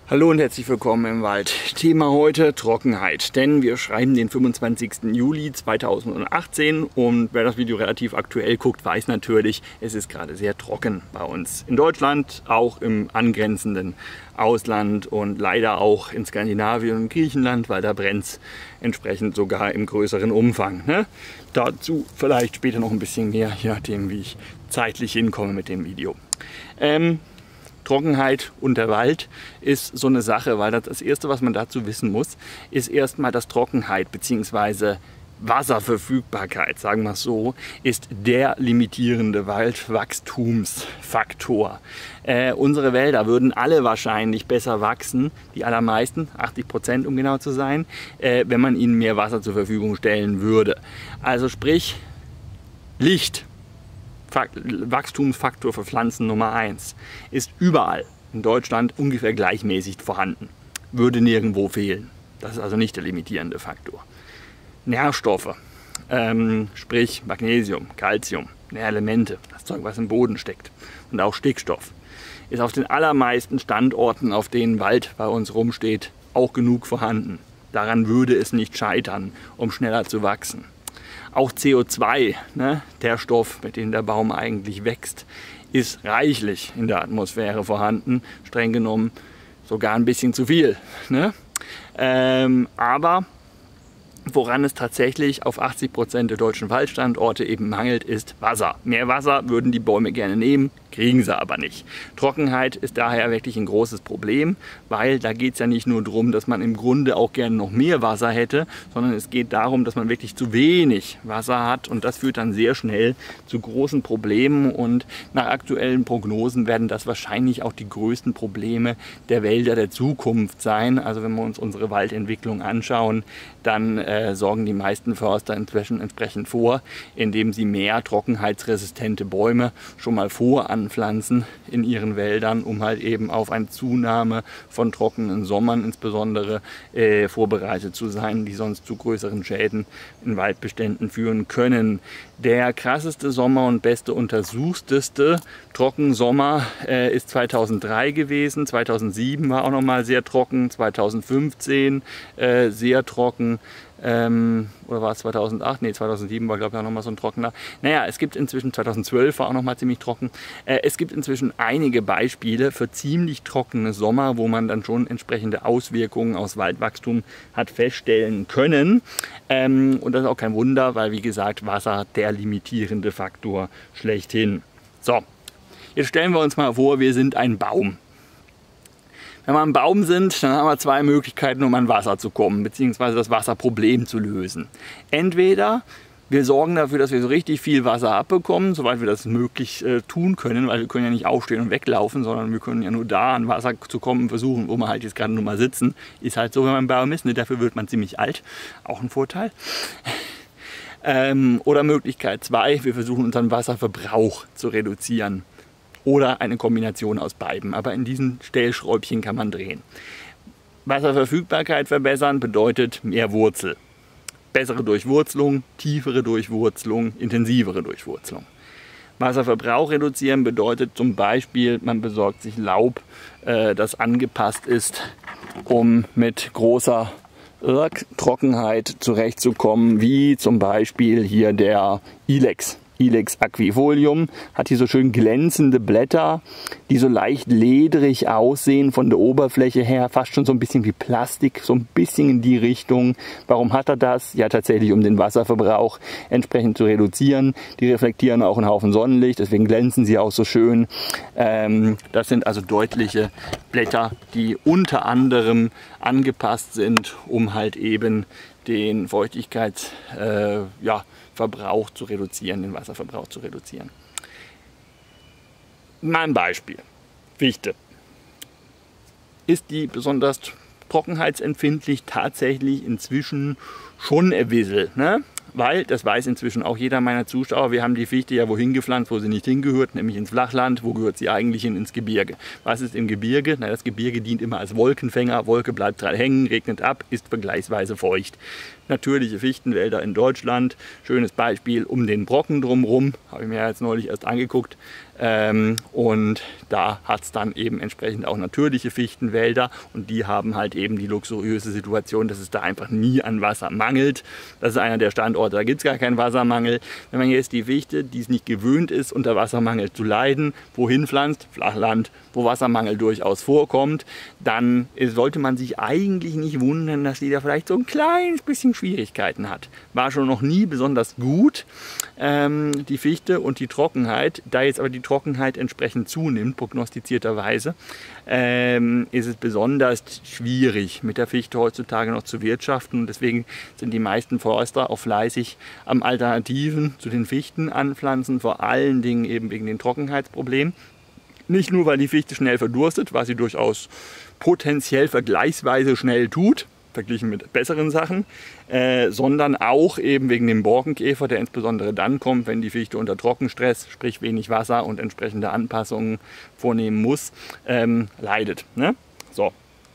Hallo und herzlich willkommen im Wald. Thema heute Trockenheit, denn wir schreiben den 25. Juli 2018 und wer das Video relativ aktuell guckt, weiß natürlich, es ist gerade sehr trocken bei uns in Deutschland, auch im angrenzenden Ausland und leider auch in Skandinavien und Griechenland, weil da brennt es entsprechend sogar im größeren Umfang. Ne? Dazu vielleicht später noch ein bisschen mehr, je nachdem wie ich zeitlich hinkomme mit dem Video. Trockenheit und der Wald ist so eine Sache, weil das Erste, was man dazu wissen muss, ist erstmal, dass Trockenheit bzw. Wasserverfügbarkeit, sagen wir es so, ist der limitierende Waldwachstumsfaktor. Unsere Wälder würden alle wahrscheinlich besser wachsen, die allermeisten, 80%, um genau zu sein, wenn man ihnen mehr Wasser zur Verfügung stellen würde. Also sprich, Licht. Wachstumsfaktor für Pflanzen Nummer 1 ist überall in Deutschland ungefähr gleichmäßig vorhanden. Würde nirgendwo fehlen. Das ist also nicht der limitierende Faktor. Nährstoffe, sprich Magnesium, Calcium, Nährelemente, das Zeug, was im Boden steckt, und auch Stickstoff, ist auf den allermeisten Standorten, auf denen Wald bei uns rumsteht, auch genug vorhanden. Daran würde es nicht scheitern, um schneller zu wachsen. Auch CO2, ne, der Stoff, mit dem der Baum eigentlich wächst, ist reichlich in der Atmosphäre vorhanden. Streng genommen sogar ein bisschen zu viel. Ne? Aber woran es tatsächlich auf 80% der deutschen Waldstandorte eben mangelt, ist Wasser. Mehr Wasser würden die Bäume gerne nehmen, kriegen sie aber nicht. Trockenheit ist daher wirklich ein großes Problem, weil da geht es ja nicht nur darum, dass man im Grunde auch gerne noch mehr Wasser hätte, sondern es geht darum, dass man wirklich zu wenig Wasser hat und das führt dann sehr schnell zu großen Problemen und nach aktuellen Prognosen werden das wahrscheinlich auch die größten Probleme der Wälder der Zukunft sein. Also wenn wir uns unsere Waldentwicklung anschauen, dann sorgen die meisten Förster inzwischen entsprechend vor, indem sie mehr trockenheitsresistente Bäume schon mal voranpflanzen in ihren Wäldern, um halt eben auf eine Zunahme von trockenen Sommern insbesondere vorbereitet zu sein, die sonst zu größeren Schäden in Waldbeständen führen können. Der krasseste Sommer und beste untersuchteste Trockensommer ist 2003 gewesen, 2007 war auch noch mal sehr trocken, 2015 sehr trocken. Oder war es 2008? Ne, 2007 war glaube ich auch nochmal so ein trockener. Naja, es gibt inzwischen, 2012 war auch nochmal ziemlich trocken. Es gibt inzwischen einige Beispiele für ziemlich trockene Sommer, wo man dann schon entsprechende Auswirkungen aus Waldwachstum hat feststellen können. Und das ist auch kein Wunder, weil wie gesagt, Wasser der limitierende Faktor schlechthin. So, jetzt stellen wir uns mal vor, wir sind ein Baum. Wenn wir ein Baum sind, dann haben wir zwei Möglichkeiten, um an Wasser zu kommen, beziehungsweise das Wasserproblem zu lösen. Entweder wir sorgen dafür, dass wir so richtig viel Wasser abbekommen, soweit wir das möglich tun können, weil wir können ja nicht aufstehen und weglaufen, sondern wir können ja nur da an Wasser zu kommen versuchen, wo wir halt jetzt gerade nur mal sitzen. Ist halt so, wenn man ein Baum ist, ne? Dafür wird man ziemlich alt, auch ein Vorteil. Oder Möglichkeit 2, wir versuchen unseren Wasserverbrauch zu reduzieren. Oder eine Kombination aus beiden. Aber in diesen Stellschräubchen kann man drehen. Wasserverfügbarkeit verbessern bedeutet mehr Wurzel. Bessere Durchwurzelung, tiefere Durchwurzelung, intensivere Durchwurzelung. Wasserverbrauch reduzieren bedeutet zum Beispiel, man besorgt sich Laub, das angepasst ist, um mit großer Trockenheit zurechtzukommen, wie zum Beispiel hier der Ilex. Ilex aquifolium hat hier so schön glänzende Blätter, die so leicht ledrig aussehen von der Oberfläche her, fast schon so ein bisschen wie Plastik, so ein bisschen in die Richtung. Warum hat er das? Ja, tatsächlich, um den Wasserverbrauch entsprechend zu reduzieren. Die reflektieren auch einen Haufen Sonnenlicht, deswegen glänzen sie auch so schön. Das sind also deutliche Blätter, die unter anderem angepasst sind, um halt eben den Feuchtigkeitsverbrauch zu reduzieren, den Wasserverbrauch zu reduzieren. Mal ein Beispiel. Fichte. Ist die besonders trockenheitsempfindlich? Tatsächlich inzwischen schon ein bisschen, ne? Weil, das weiß inzwischen auch jeder meiner Zuschauer, wir haben die Fichte ja wohin gepflanzt, wo sie nicht hingehört, nämlich ins Flachland. Wo gehört sie eigentlich hin? Ins Gebirge. Was ist im Gebirge? Na, das Gebirge dient immer als Wolkenfänger. Wolke bleibt dran hängen, regnet ab, ist vergleichsweise feucht. Natürliche Fichtenwälder in Deutschland, schönes Beispiel um den Brocken drumherum, habe ich mir jetzt neulich erst angeguckt. Und da hat es dann eben entsprechend auch natürliche Fichtenwälder und die haben halt eben die luxuriöse Situation, dass es da einfach nie an Wasser mangelt. Das ist einer der Standorte, da gibt es gar keinen Wassermangel. Wenn man jetzt die Fichte, die es nicht gewöhnt ist, unter Wassermangel zu leiden, wohin pflanzt? Flachland, wo Wassermangel durchaus vorkommt, dann sollte man sich eigentlich nicht wundern, dass die da vielleicht so ein kleines bisschen Schwierigkeiten hat. War schon noch nie besonders gut, die Fichte und die Trockenheit. Da jetzt aber die Trockenheit entsprechend zunimmt, prognostizierterweise, ist es besonders schwierig, mit der Fichte heutzutage noch zu wirtschaften. Und deswegen sind die meisten Förster auch fleißig am Alternativen zu den Fichten anpflanzen, vor allen Dingen eben wegen den Trockenheitsproblemen. Nicht nur, weil die Fichte schnell verdurstet, was sie durchaus potenziell vergleichsweise schnell tut, verglichen mit besseren Sachen, sondern auch eben wegen dem Borkenkäfer, der insbesondere dann kommt, wenn die Fichte unter Trockenstress, sprich wenig Wasser und entsprechende Anpassungen vornehmen muss, leidet. Ne? So.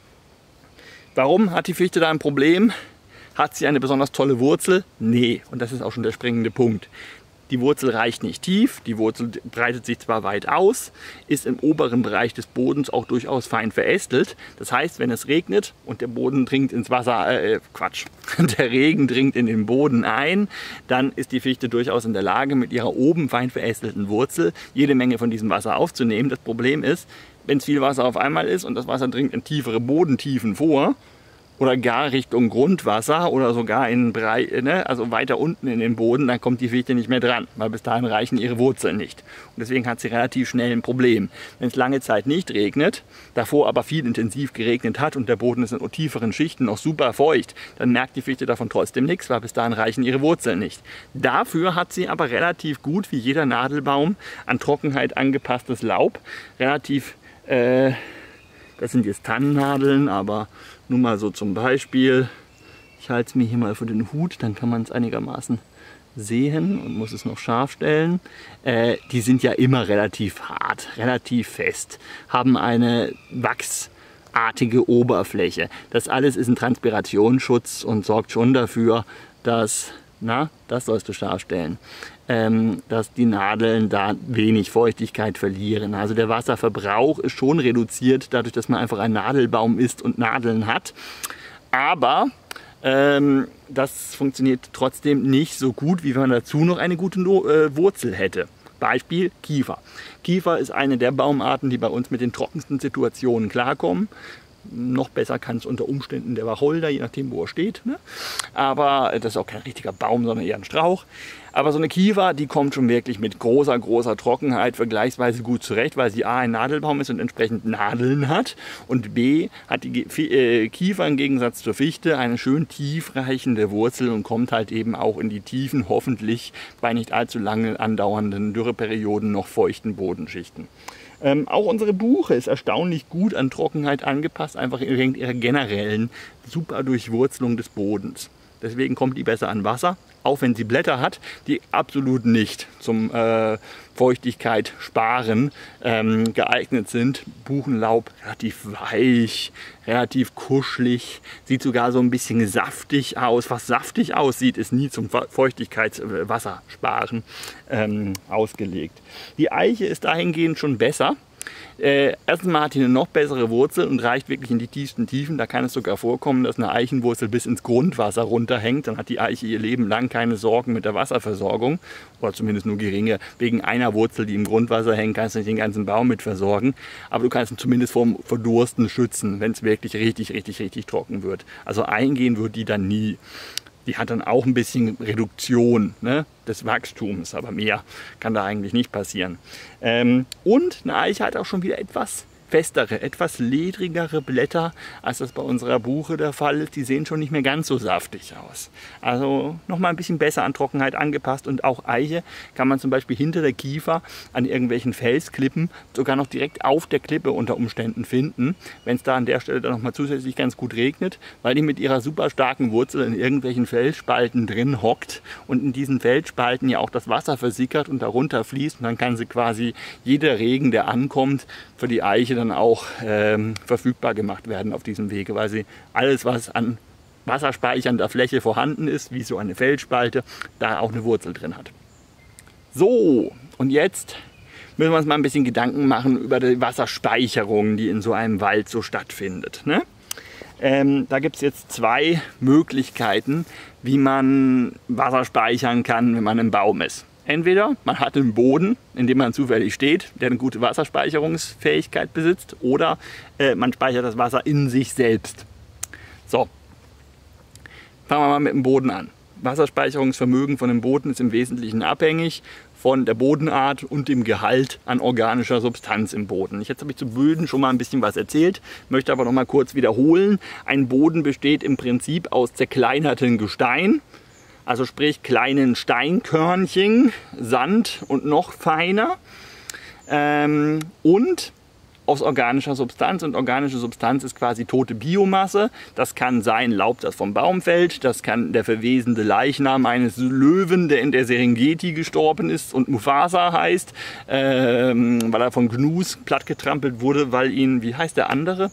Warum hat die Fichte da ein Problem? Hat sie eine besonders tolle Wurzel? Nee, und das ist auch schon der springende Punkt. Die Wurzel reicht nicht tief, die Wurzel breitet sich zwar weit aus, ist im oberen Bereich des Bodens auch durchaus fein verästelt. Das heißt, wenn es regnet und der Boden dringt ins Wasser, der Regen dringt in den Boden ein, dann ist die Fichte durchaus in der Lage, mit ihrer oben fein verästelten Wurzel jede Menge von diesem Wasser aufzunehmen. Das Problem ist, wenn es viel Wasser auf einmal ist und das Wasser dringt in tiefere Bodentiefen vor, oder gar Richtung Grundwasser oder sogar in Bereich, also weiter unten in den Boden, dann kommt die Fichte nicht mehr dran, weil bis dahin reichen ihre Wurzeln nicht. Und deswegen hat sie relativ schnell ein Problem. Wenn es lange Zeit nicht regnet, davor aber viel intensiv geregnet hat und der Boden ist in tieferen Schichten noch super feucht, dann merkt die Fichte davon trotzdem nichts, weil bis dahin reichen ihre Wurzeln nicht. Dafür hat sie aber relativ gut, wie jeder Nadelbaum, an Trockenheit angepasstes Laub, relativ das sind jetzt Tannennadeln, aber nur mal so zum Beispiel, ich halte es mir hier mal vor den Hut, dann kann man es einigermaßen sehen und muss es noch scharf stellen. Die sind ja immer relativ hart, relativ fest, haben eine wachsartige Oberfläche. Das alles ist ein Transpirationsschutz und sorgt schon dafür, dass, das sollst du scharf stellen, dass die Nadeln da wenig Feuchtigkeit verlieren. Also der Wasserverbrauch ist schon reduziert, dadurch, dass man einfach ein Nadelbaum ist und Nadeln hat. Aber das funktioniert trotzdem nicht so gut, wie wenn man dazu noch eine gute Wurzel hätte. Beispiel Kiefer. Kiefer ist eine der Baumarten, die bei uns mit den trockensten Situationen klarkommen. Noch besser kann es unter Umständen der Wacholder, je nachdem wo er steht. Ne? Aber das ist auch kein richtiger Baum, sondern eher ein Strauch. Aber so eine Kiefer, die kommt schon wirklich mit großer Trockenheit vergleichsweise gut zurecht, weil sie A, ein Nadelbaum ist und entsprechend Nadeln hat. Und B, hat die Kiefer im Gegensatz zur Fichte eine schön tiefreichende Wurzel und kommt halt eben auch in die tiefen, hoffentlich bei nicht allzu lange andauernden Dürreperioden noch feuchten Bodenschichten. Auch unsere Buche ist erstaunlich gut an Trockenheit angepasst, einfach wegen ihrer generellen super Durchwurzelung des Bodens. Deswegen kommt die besser an Wasser, auch wenn sie Blätter hat, die absolut nicht zum Feuchtigkeit sparen geeignet sind. Buchenlaub relativ weich, relativ kuschelig, sieht sogar so ein bisschen saftig aus. Was saftig aussieht, ist nie zum Feuchtigkeitswassersparen ausgelegt. Die Eiche ist dahingehend schon besser. Erstens mal hat die eine noch bessere Wurzel und reicht wirklich in die tiefsten Tiefen. Da kann es sogar vorkommen, dass eine Eichenwurzel bis ins Grundwasser runterhängt. Dann hat die Eiche ihr Leben lang keine Sorgen mit der Wasserversorgung oder zumindest nur geringe. Wegen einer Wurzel, die im Grundwasser hängt, kannst du nicht den ganzen Baum mit versorgen. Aber du kannst ihn zumindest vom Verdursten schützen, wenn es wirklich richtig trocken wird. Also eingehen wird die dann nie. Die hat dann auch ein bisschen Reduktion, ne, des Wachstums, aber mehr kann da eigentlich nicht passieren. Und eine Eiche hat auch schon wieder etwas festere, etwas ledrigere Blätter, als das bei unserer Buche der Fall ist. Die sehen schon nicht mehr ganz so saftig aus. Also nochmal ein bisschen besser an Trockenheit angepasst. Und auch Eiche kann man zum Beispiel hinter der Kiefer an irgendwelchen Felsklippen sogar noch direkt auf der Klippe unter Umständen finden, wenn es da an der Stelle dann nochmal zusätzlich ganz gut regnet, weil die mit ihrer super starken Wurzel in irgendwelchen Felsspalten drin hockt und in diesen Felsspalten ja auch das Wasser versickert und darunter fließt. Und dann kann sie quasi jeder Regen, der ankommt, für die Eiche dann auch verfügbar gemacht werden auf diesem Wege, weil sie alles, was an wasserspeichernder Fläche vorhanden ist, wie so eine Felsspalte, da auch eine Wurzel drin hat. So, und jetzt müssen wir uns mal ein bisschen Gedanken machen über die Wasserspeicherung, die in so einem Wald so stattfindet. Ne? Da gibt es jetzt zwei Möglichkeiten, wie man Wasser speichern kann, wenn man im Baum ist. Entweder man hat einen Boden, in dem man zufällig steht, der eine gute Wasserspeicherungsfähigkeit besitzt, oder man speichert das Wasser in sich selbst. So, fangen wir mal mit dem Boden an. Wasserspeicherungsvermögen von dem Boden ist im Wesentlichen abhängig von der Bodenart und dem Gehalt an organischer Substanz im Boden. Jetzt habe ich zu Böden schon mal ein bisschen was erzählt, möchte aber noch mal kurz wiederholen. Ein Boden besteht im Prinzip aus zerkleinertem Gestein, also sprich kleinen Steinkörnchen, Sand und noch feiner, und aus organischer Substanz. Und organische Substanz ist quasi tote Biomasse. Das kann sein Laub, das vom Baum fällt. Das kann der verwesende Leichnam eines Löwen, der in der Serengeti gestorben ist und Mufasa heißt, weil er von Gnus plattgetrampelt wurde, weil ihn, wie heißt der andere?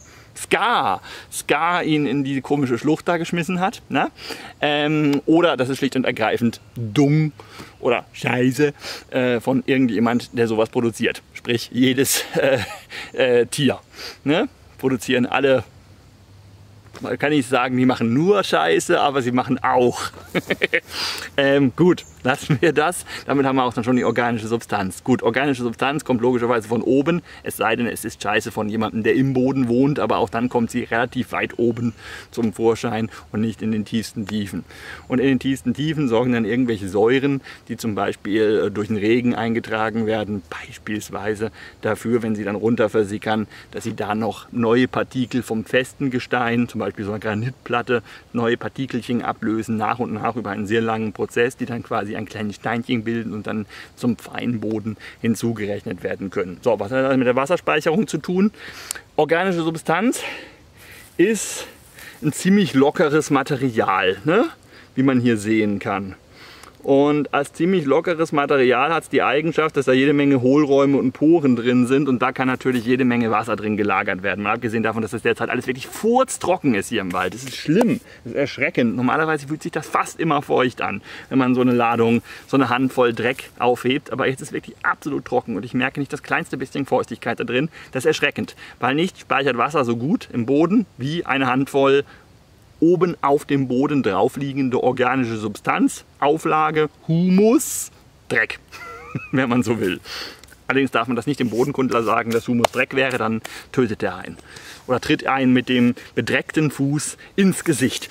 Scar ihn in die komische Schlucht da geschmissen hat. Ne? Oder das ist schlicht und ergreifend Dung oder Scheiße von irgendjemand, der sowas produziert. Sprich, jedes Tier. Ne? Produzieren alle, man kann nicht sagen, die machen nur Scheiße, aber sie machen auch. Gut, lassen wir das. Damit haben wir auch dann schon die organische Substanz. Gut, organische Substanz kommt logischerweise von oben, es sei denn, es ist Scheiße von jemandem, der im Boden wohnt, aber auch dann kommt sie relativ weit oben zum Vorschein und nicht in den tiefsten Tiefen. Und in den tiefsten Tiefen sorgen dann irgendwelche Säuren, die zum Beispiel durch den Regen eingetragen werden, beispielsweise dafür, wenn sie dann runter versickern, dass sie da noch neue Partikel vom festen Gestein, zum Beispiel so eine Granitplatte, neue Partikelchen ablösen, nach und nach über einen sehr langen Prozess, die dann quasi ein kleines Steinchen bilden und dann zum feinen Boden hinzugerechnet werden können. So, was hat das mit der Wasserspeicherung zu tun? Organische Substanz ist ein ziemlich lockeres Material, ne? Wie man hier sehen kann. Und als ziemlich lockeres Material hat es die Eigenschaft, dass da jede Menge Hohlräume und Poren drin sind und da kann natürlich jede Menge Wasser drin gelagert werden. Mal abgesehen davon, dass das derzeit alles wirklich furztrocken ist hier im Wald. Das ist schlimm, das ist erschreckend. Normalerweise fühlt sich das fast immer feucht an, wenn man so eine Ladung, so eine Handvoll Dreck aufhebt. Aber jetzt ist es wirklich absolut trocken und ich merke nicht das kleinste bisschen Feuchtigkeit da drin. Das ist erschreckend, weil nicht speichert Wasser so gut im Boden wie eine Handvoll oben auf dem Boden draufliegende organische Substanz, Auflage, Humus, Dreck, wenn man so will. Allerdings darf man das nicht dem Bodenkundler sagen, dass Humus Dreck wäre, dann tötet er einen. Oder tritt einen mit dem bedreckten Fuß ins Gesicht.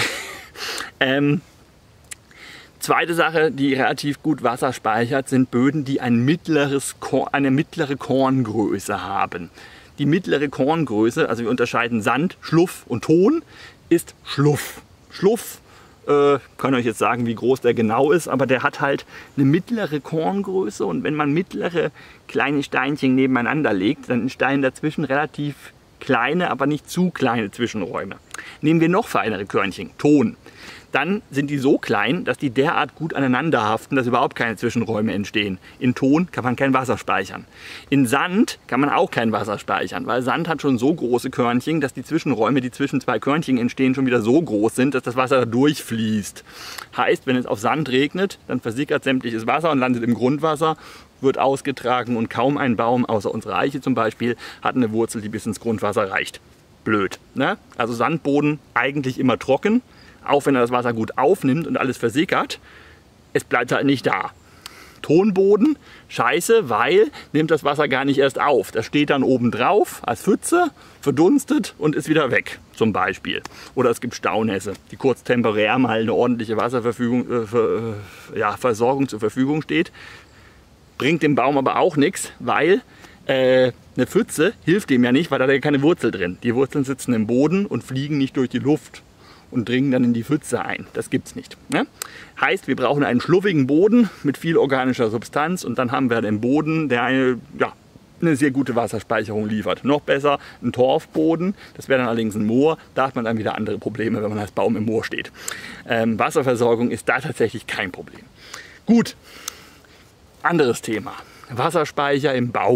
Zweite Sache, die relativ gut Wasser speichert, sind Böden, die eine mittlere Korngröße haben. Die mittlere Korngröße, also wir unterscheiden Sand, Schluff und Ton, ist Schluff. Schluff, kann euch jetzt sagen, wie groß der genau ist, aber der hat halt eine mittlere Korngröße und wenn man mittlere kleine Steinchen nebeneinander legt, dann entstehen dazwischen relativ kleine, aber nicht zu kleine Zwischenräume. Nehmen wir noch feinere Körnchen, Ton. Dann sind die so klein, dass die derart gut aneinander haften, dass überhaupt keine Zwischenräume entstehen. In Ton kann man kein Wasser speichern. In Sand kann man auch kein Wasser speichern, weil Sand hat schon so große Körnchen, dass die Zwischenräume, die zwischen zwei Körnchen entstehen, schon wieder so groß sind, dass das Wasser da durchfließt. Heißt, wenn es auf Sand regnet, dann versickert sämtliches Wasser und landet im Grundwasser, wird ausgetragen und kaum ein Baum, außer unsere Eiche zum Beispiel, hat eine Wurzel, die bis ins Grundwasser reicht. Blöd, ne? Also Sandboden eigentlich immer trocken. Auch wenn er das Wasser gut aufnimmt und alles versickert, es bleibt halt nicht da. Tonboden, scheiße, weil nimmt das Wasser gar nicht erst auf. Das steht dann oben drauf als Pfütze, verdunstet und ist wieder weg, zum Beispiel. Oder es gibt Staunässe, die kurz temporär mal eine ordentliche Wasserversorgung zur Verfügung steht. Bringt dem Baum aber auch nichts, weil eine Pfütze hilft dem ja nicht, weil da hat ja keine Wurzel drin. Die Wurzeln sitzen im Boden und fliegen nicht durch die Luft und dringen dann in die Pfütze ein. Das gibt's nicht. Ne? Heißt, wir brauchen einen schluffigen Boden mit viel organischer Substanz und dann haben wir den Boden, der eine sehr gute Wasserspeicherung liefert. Noch besser ein Torfboden, das wäre dann allerdings ein Moor, da hat man dann wieder andere Probleme, wenn man als Baum im Moor steht. Wasserversorgung ist da tatsächlich kein Problem. Gut, anderes Thema. Wasserspeicher im Baum.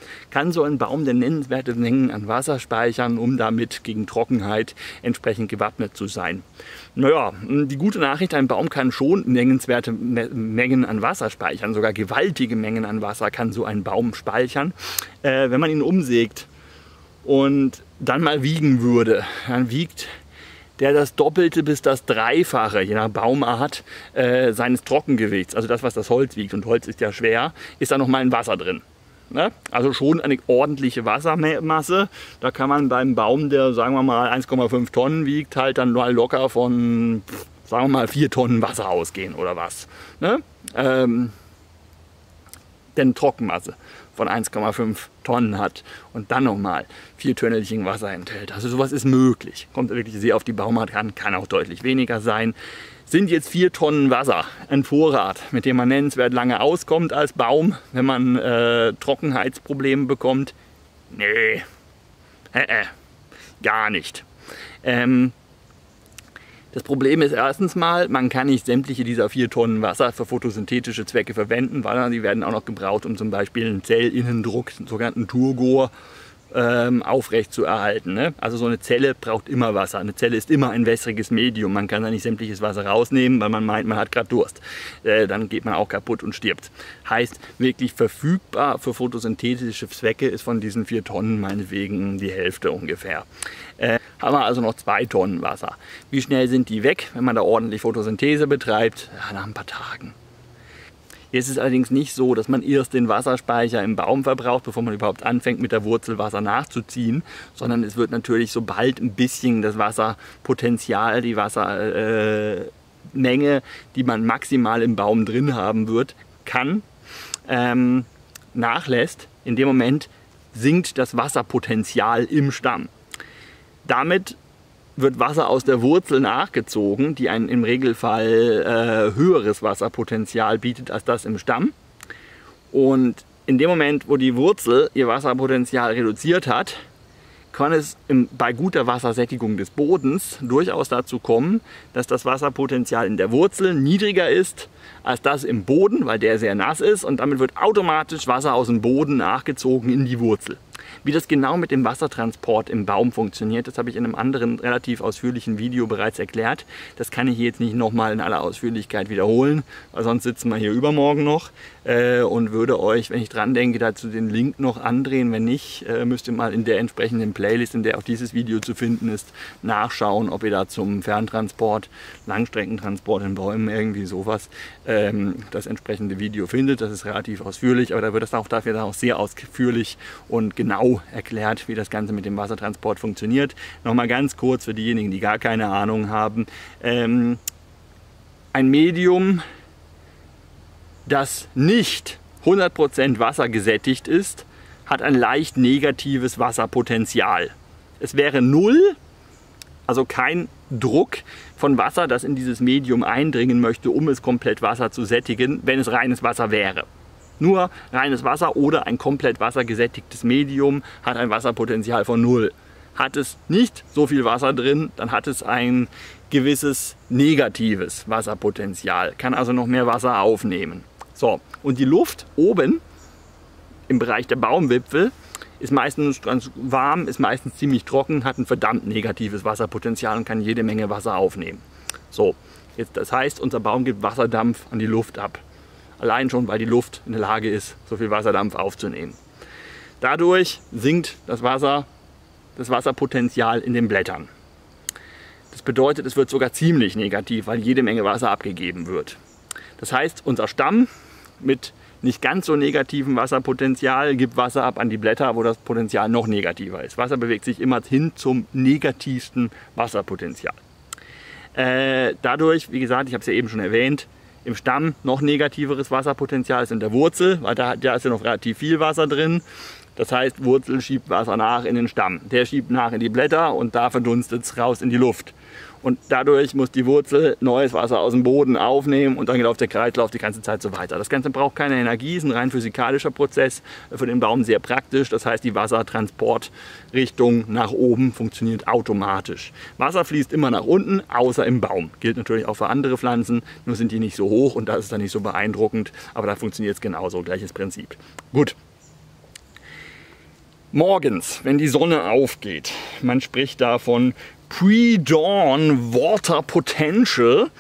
kann so ein Baum denn nennenswerte Mengen an Wasser speichern, um damit gegen Trockenheit entsprechend gewappnet zu sein. Naja, die gute Nachricht, ein Baum kann schon nennenswerte Mengen an Wasser speichern, sogar gewaltige Mengen an Wasser kann so ein Baum speichern. Wenn man ihn umsägt und dann mal wiegen würde, dann wiegt der das Doppelte bis das Dreifache, je nach Baumart, seines Trockengewichts, also das, was das Holz wiegt, und Holz ist ja schwer, ist da noch mal ein Wasser drin. Ne? Also schon eine ordentliche Wassermasse. Da kann man beim Baum, der sagen wir mal 1,5 Tonnen wiegt, halt dann mal locker von, sagen wir mal, 4 Tonnen Wasser ausgehen oder was. Ne? Denn Trockenmasse von 1,5 Tonnen hat und dann nochmal 4 Tönnelchen Wasser enthält. Also sowas ist möglich. Kommt wirklich sehr auf die Baumart an, kann auch deutlich weniger sein. Sind jetzt 4 Tonnen Wasser ein Vorrat, mit dem man nennenswert lange auskommt als Baum, wenn man Trockenheitsprobleme bekommt? Nee, gar nicht. Das Problem ist erstens mal, man kann nicht sämtliche dieser 4 Tonnen Wasser für photosynthetische Zwecke verwenden, weil die werden auch noch gebraucht, um zum Beispiel einen Zellinnendruck, den sogenannten Turgor, aufrecht zu erhalten. Ne? Also so eine Zelle braucht immer Wasser. Eine Zelle ist immer ein wässriges Medium. Man kann da nicht sämtliches Wasser rausnehmen, weil man meint, man hat gerade Durst. Dann geht man auch kaputt und stirbt. Heißt, wirklich verfügbar für photosynthetische Zwecke ist von diesen 4 Tonnen meinetwegen die Hälfte ungefähr. Haben wir also noch 2 Tonnen Wasser. Wie schnell sind die weg, wenn man da ordentlich Photosynthese betreibt? Ja, nach ein paar Tagen. Jetzt ist es allerdings nicht so, dass man erst den Wasserspeicher im Baum verbraucht, bevor man überhaupt anfängt, mit der Wurzel Wasser nachzuziehen, sondern es wird natürlich, sobald ein bisschen das Wasserpotenzial, die Wassermenge, die man maximal im Baum drin haben wird, nachlässt, in dem Moment sinkt das Wasserpotenzial im Stamm. Damit wird Wasser aus der Wurzel nachgezogen, die ein im Regelfall höheres Wasserpotenzial bietet als das im Stamm. Und in dem Moment, wo die Wurzel ihr Wasserpotenzial reduziert hat, kann es bei guter Wassersättigung des Bodens durchaus dazu kommen, dass das Wasserpotenzial in der Wurzel niedriger ist als das im Boden, weil der sehr nass ist, und damit wird automatisch Wasser aus dem Boden nachgezogen in die Wurzel. Wie das genau mit dem Wassertransport im Baum funktioniert, das habe ich in einem anderen relativ ausführlichen Video bereits erklärt. Das kann ich hier jetzt nicht nochmal in aller Ausführlichkeit wiederholen, weil sonst sitzen wir hier übermorgen noch und würde euch, wenn ich dran denke, dazu den Link noch andrehen. Wenn nicht, müsst ihr mal in der entsprechenden Playlist, in der auch dieses Video zu finden ist, nachschauen, ob ihr da zum Ferntransport, Langstreckentransport in Bäumen, irgendwie sowas, das entsprechende Video findet. Das ist relativ ausführlich, aber da wird das auch dafür auch sehr ausführlich und genau erklärt, wie das Ganze mit dem Wassertransport funktioniert. Nochmal ganz kurz für diejenigen, die gar keine Ahnung haben. Ein Medium, das nicht 100% wassergesättigt ist, hat ein leicht negatives Wasserpotenzial. Es wäre 0, also kein Druck von Wasser, das in dieses Medium eindringen möchte, um es komplett Wasser zu sättigen, wenn es reines Wasser wäre. Nur reines Wasser oder ein komplett wassergesättigtes Medium hat ein Wasserpotenzial von 0. Hat es nicht so viel Wasser drin, dann hat es ein gewisses negatives Wasserpotenzial, kann also noch mehr Wasser aufnehmen. So, und die Luft oben im Bereich der Baumwipfel ist meistens ganz warm, ist meistens ziemlich trocken, hat ein verdammt negatives Wasserpotenzial und kann jede Menge Wasser aufnehmen. So, jetzt, das heißt, unser Baum gibt Wasserdampf an die Luft ab. Allein schon, weil die Luft in der Lage ist, so viel Wasserdampf aufzunehmen. Dadurch sinkt das Wasserpotenzial in den Blättern. Das bedeutet, es wird sogar ziemlich negativ, weil jede Menge Wasser abgegeben wird. Das heißt, unser Stamm mit nicht ganz so negativem Wasserpotenzial gibt Wasser ab an die Blätter, wo das Potenzial noch negativer ist. Wasser bewegt sich immer hin zum negativsten Wasserpotenzial. Dadurch, wie gesagt, ich habe es ja eben schon erwähnt, im Stamm noch negativeres Wasserpotenzial als in der Wurzel, weil da ist ja noch relativ viel Wasser drin. Das heißt, Wurzel schiebt Wasser nach in den Stamm. Der schiebt nach in die Blätter und da verdunstet es raus in die Luft. Und dadurch muss die Wurzel neues Wasser aus dem Boden aufnehmen und dann läuft der Kreislauf die ganze Zeit so weiter. Das Ganze braucht keine Energie, ist ein rein physikalischer Prozess, für den Baum sehr praktisch. Das heißt, die Wassertransportrichtung nach oben funktioniert automatisch. Wasser fließt immer nach unten, außer im Baum. Gilt natürlich auch für andere Pflanzen, nur sind die nicht so hoch und das ist dann nicht so beeindruckend. Aber da funktioniert es genauso, gleiches Prinzip. Gut. Morgens, wenn die Sonne aufgeht, man spricht da von Pre-Dawn Water Potential,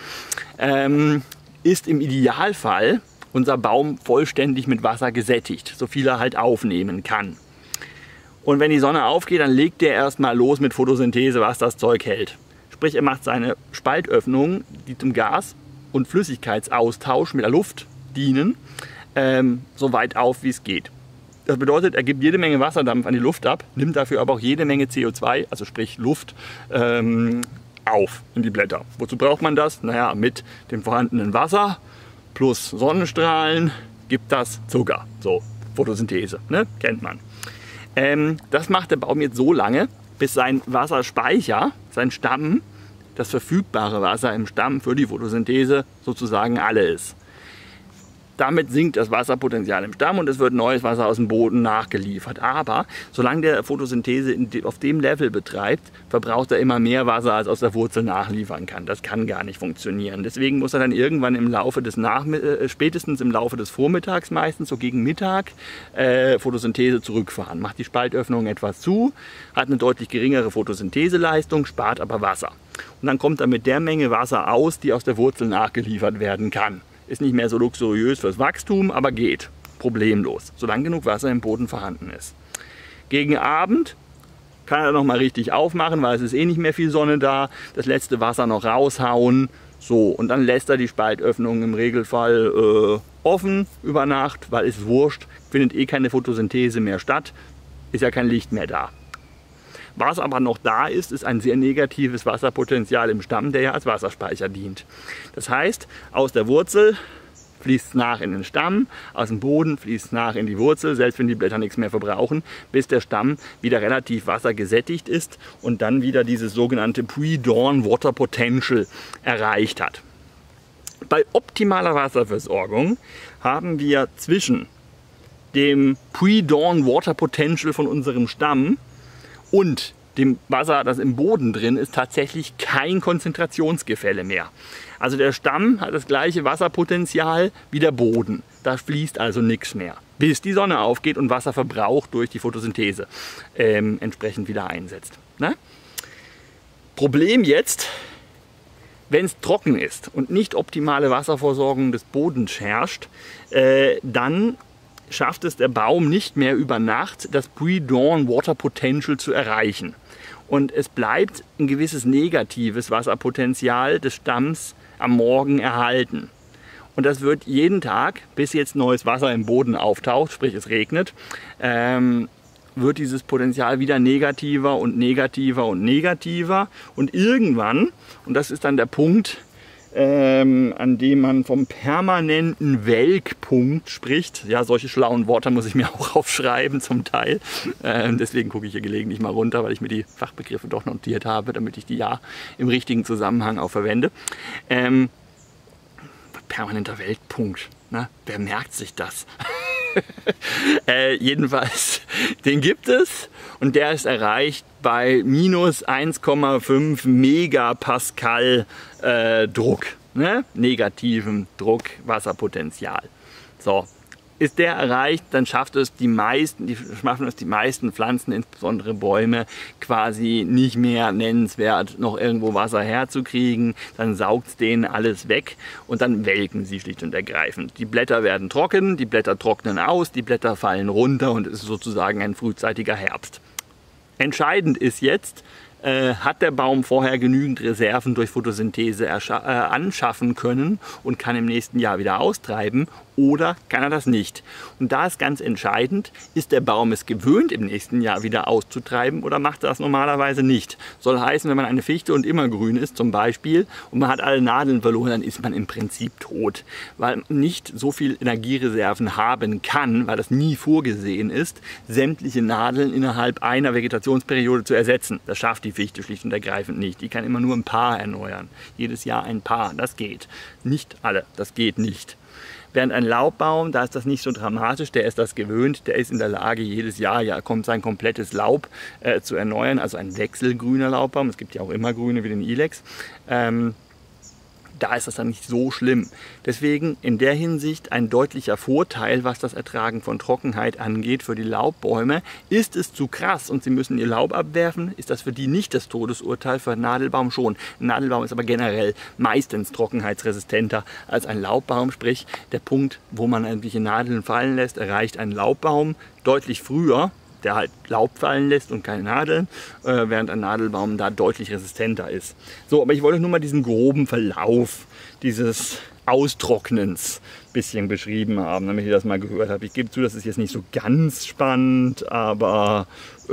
ist im Idealfall unser Baum vollständig mit Wasser gesättigt, so viel er halt aufnehmen kann. Und wenn die Sonne aufgeht, dann legt er erstmal los mit Photosynthese, was das Zeug hält. Sprich, er macht seine Spaltöffnungen, die zum Gas- und Flüssigkeitsaustausch mit der Luft dienen, so weit auf, wie es geht. Das bedeutet, er gibt jede Menge Wasserdampf an die Luft ab, nimmt dafür aber auch jede Menge CO2, also sprich Luft, auf in die Blätter. Wozu braucht man das? Naja, mit dem vorhandenen Wasser plus Sonnenstrahlen gibt das Zucker. So, Photosynthese, ne? Kennt man. Das macht der Baum jetzt so lange, bis sein Wasserspeicher, sein Stamm, das verfügbare Wasser im Stamm für die Photosynthese sozusagen alle ist. Damit sinkt das Wasserpotenzial im Stamm und es wird neues Wasser aus dem Boden nachgeliefert. Aber solange der Photosynthese auf dem Level betreibt, verbraucht er immer mehr Wasser, als aus der Wurzel nachliefern kann. Das kann gar nicht funktionieren. Deswegen muss er dann irgendwann im Laufe des spätestens im Laufe des Vormittags meistens, so gegen Mittag, Photosynthese zurückfahren. Macht die Spaltöffnung etwas zu, hat eine deutlich geringere Photosyntheseleistung, spart aber Wasser. Und dann kommt er mit der Menge Wasser aus, die aus der Wurzel nachgeliefert werden kann. Ist nicht mehr so luxuriös fürs Wachstum, aber geht problemlos, solange genug Wasser im Boden vorhanden ist. Gegen Abend kann er noch mal richtig aufmachen, weil es ist eh nicht mehr viel Sonne da, das letzte Wasser noch raushauen, so, und dann lässt er die Spaltöffnung im Regelfall offen über Nacht, weil es wurscht, findet eh keine Photosynthese mehr statt, ist ja kein Licht mehr da. Was aber noch da ist, ist ein sehr negatives Wasserpotenzial im Stamm, der ja als Wasserspeicher dient. Das heißt, aus der Wurzel fließt es nach in den Stamm, aus dem Boden fließt es nach in die Wurzel, selbst wenn die Blätter nichts mehr verbrauchen, bis der Stamm wieder relativ wassergesättigt ist und dann wieder dieses sogenannte Pre-Dawn Water Potential erreicht hat. Bei optimaler Wasserversorgung haben wir zwischen dem Pre-Dawn Water Potential von unserem Stamm und dem Wasser, das im Boden drin ist, tatsächlich kein Konzentrationsgefälle mehr. Also der Stamm hat das gleiche Wasserpotenzial wie der Boden. Da fließt also nichts mehr, bis die Sonne aufgeht und Wasserverbrauch durch die Photosynthese entsprechend wieder einsetzt. Ne? Problem jetzt, wenn es trocken ist und nicht optimale Wasserversorgung des Bodens herrscht, dann schafft es der Baum nicht mehr über Nacht, das Pre-Dawn Water Potential zu erreichen. Und es bleibt ein gewisses negatives Wasserpotenzial des Stamms am Morgen erhalten. Und das wird jeden Tag, bis jetzt neues Wasser im Boden auftaucht, sprich es regnet, wird dieses Potenzial wieder negativer und negativer und negativer. Und irgendwann, und das ist dann der Punkt, an dem man vom permanenten Welkpunkt spricht. Ja, solche schlauen Worte muss ich mir auch aufschreiben zum Teil. Deswegen gucke ich hier gelegentlich mal runter, weil ich mir die Fachbegriffe doch notiert habe, damit ich die ja im richtigen Zusammenhang auch verwende. Permanenter Welkpunkt, ne? Wer merkt sich das? Jedenfalls, den gibt es und der ist erreicht bei minus 1,5 Megapascal Druck, ne? Negativem Druck, Wasserpotenzial. So, ist der erreicht, dann schaffen es die meisten Pflanzen, insbesondere Bäume, quasi nicht mehr nennenswert noch irgendwo Wasser herzukriegen. Dann saugt es denen alles weg und dann welken sie schlicht und ergreifend. Die Blätter werden trocken, die Blätter trocknen aus, die Blätter fallen runter und es ist sozusagen ein frühzeitiger Herbst. Entscheidend ist jetzt, hat der Baum vorher genügend Reserven durch Photosynthese anschaffen können und kann im nächsten Jahr wieder austreiben, oder kann er das nicht? Und da ist ganz entscheidend, ist der Baum es gewöhnt, im nächsten Jahr wieder auszutreiben, oder macht er das normalerweise nicht? Soll heißen, wenn man eine Fichte und immergrün ist zum Beispiel und man hat alle Nadeln verloren, dann ist man im Prinzip tot, weil man nicht so viel Energiereserven haben kann, weil das nie vorgesehen ist, sämtliche Nadeln innerhalb einer Vegetationsperiode zu ersetzen. Das schafft die Fichte schlicht und ergreifend nicht. Die kann immer nur ein Paar erneuern. Jedes Jahr ein Paar, das geht. Nicht alle, das geht nicht. Während ein Laubbaum, da ist das nicht so dramatisch, der ist das gewöhnt, der ist in der Lage, jedes Jahr sein komplettes Laub zu erneuern, also ein wechselgrüner Laubbaum, es gibt ja auch immer grüne wie den Ilex. Da ist das dann nicht so schlimm. Deswegen in der Hinsicht ein deutlicher Vorteil, was das Ertragen von Trockenheit angeht für die Laubbäume. Ist es zu krass und sie müssen ihr Laub abwerfen, ist das für die nicht das Todesurteil, für einen Nadelbaum schon. Ein Nadelbaum ist aber generell meistens trockenheitsresistenter als ein Laubbaum, sprich der Punkt, wo man irgendwelche Nadeln fallen lässt, erreicht ein Laubbaum deutlich früher, der halt Laub fallen lässt und keine Nadeln, während ein Nadelbaum da deutlich resistenter ist. So, aber ich wollte nur mal diesen groben Verlauf dieses Austrocknens ein bisschen beschrieben haben, damit ihr das mal gehört habt. Ich gebe zu, das ist jetzt nicht so ganz spannend, aber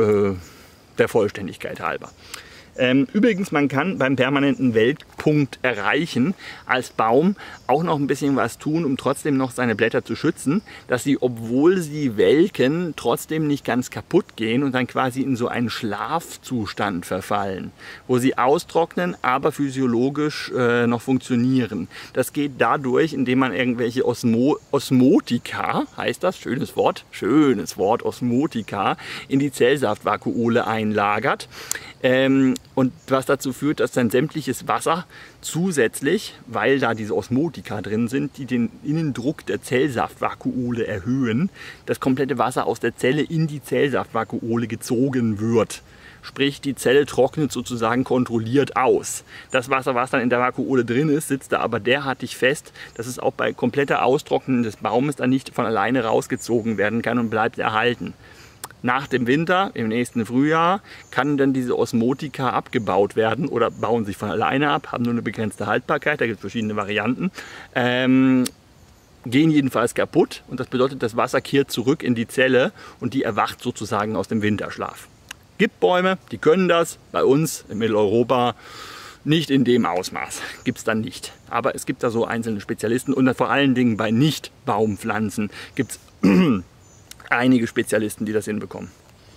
der Vollständigkeit halber. Übrigens, man kann beim permanenten Welkpunkt erreichen als Baum auch noch ein bisschen was tun, um trotzdem noch seine Blätter zu schützen, dass sie, obwohl sie welken, trotzdem nicht ganz kaputt gehen und dann quasi in so einen Schlafzustand verfallen, wo sie austrocknen, aber physiologisch noch funktionieren. Das geht dadurch, indem man irgendwelche Osmotika, heißt das, schönes Wort, Osmotika, in die Zellsaftvakuole einlagert. Und was dazu führt, dass dann sämtliches Wasser zusätzlich, weil da diese Osmotika drin sind, die den Innendruck der Zellsaftvakuole erhöhen, das komplette Wasser aus der Zelle in die Zellsaftvakuole gezogen wird. Sprich, die Zelle trocknet sozusagen kontrolliert aus. Das Wasser, was dann in der Vakuole drin ist, sitzt da aber derartig fest, dass es auch bei kompletter Austrocknen des Baumes dann nicht von alleine rausgezogen werden kann und bleibt erhalten. Nach dem Winter, im nächsten Frühjahr, kann dann diese Osmotika abgebaut werden oder bauen sich von alleine ab, haben nur eine begrenzte Haltbarkeit, da gibt es verschiedene Varianten, gehen jedenfalls kaputt und das bedeutet, das Wasser kehrt zurück in die Zelle und die erwacht sozusagen aus dem Winterschlaf. Gibt Bäume, die können das, bei uns in Mitteleuropa nicht in dem Ausmaß, gibt es dann nicht. Aber es gibt da so einzelne Spezialisten und vor allen Dingen bei Nicht-Baumpflanzen gibt es einige Spezialisten, die das hinbekommen.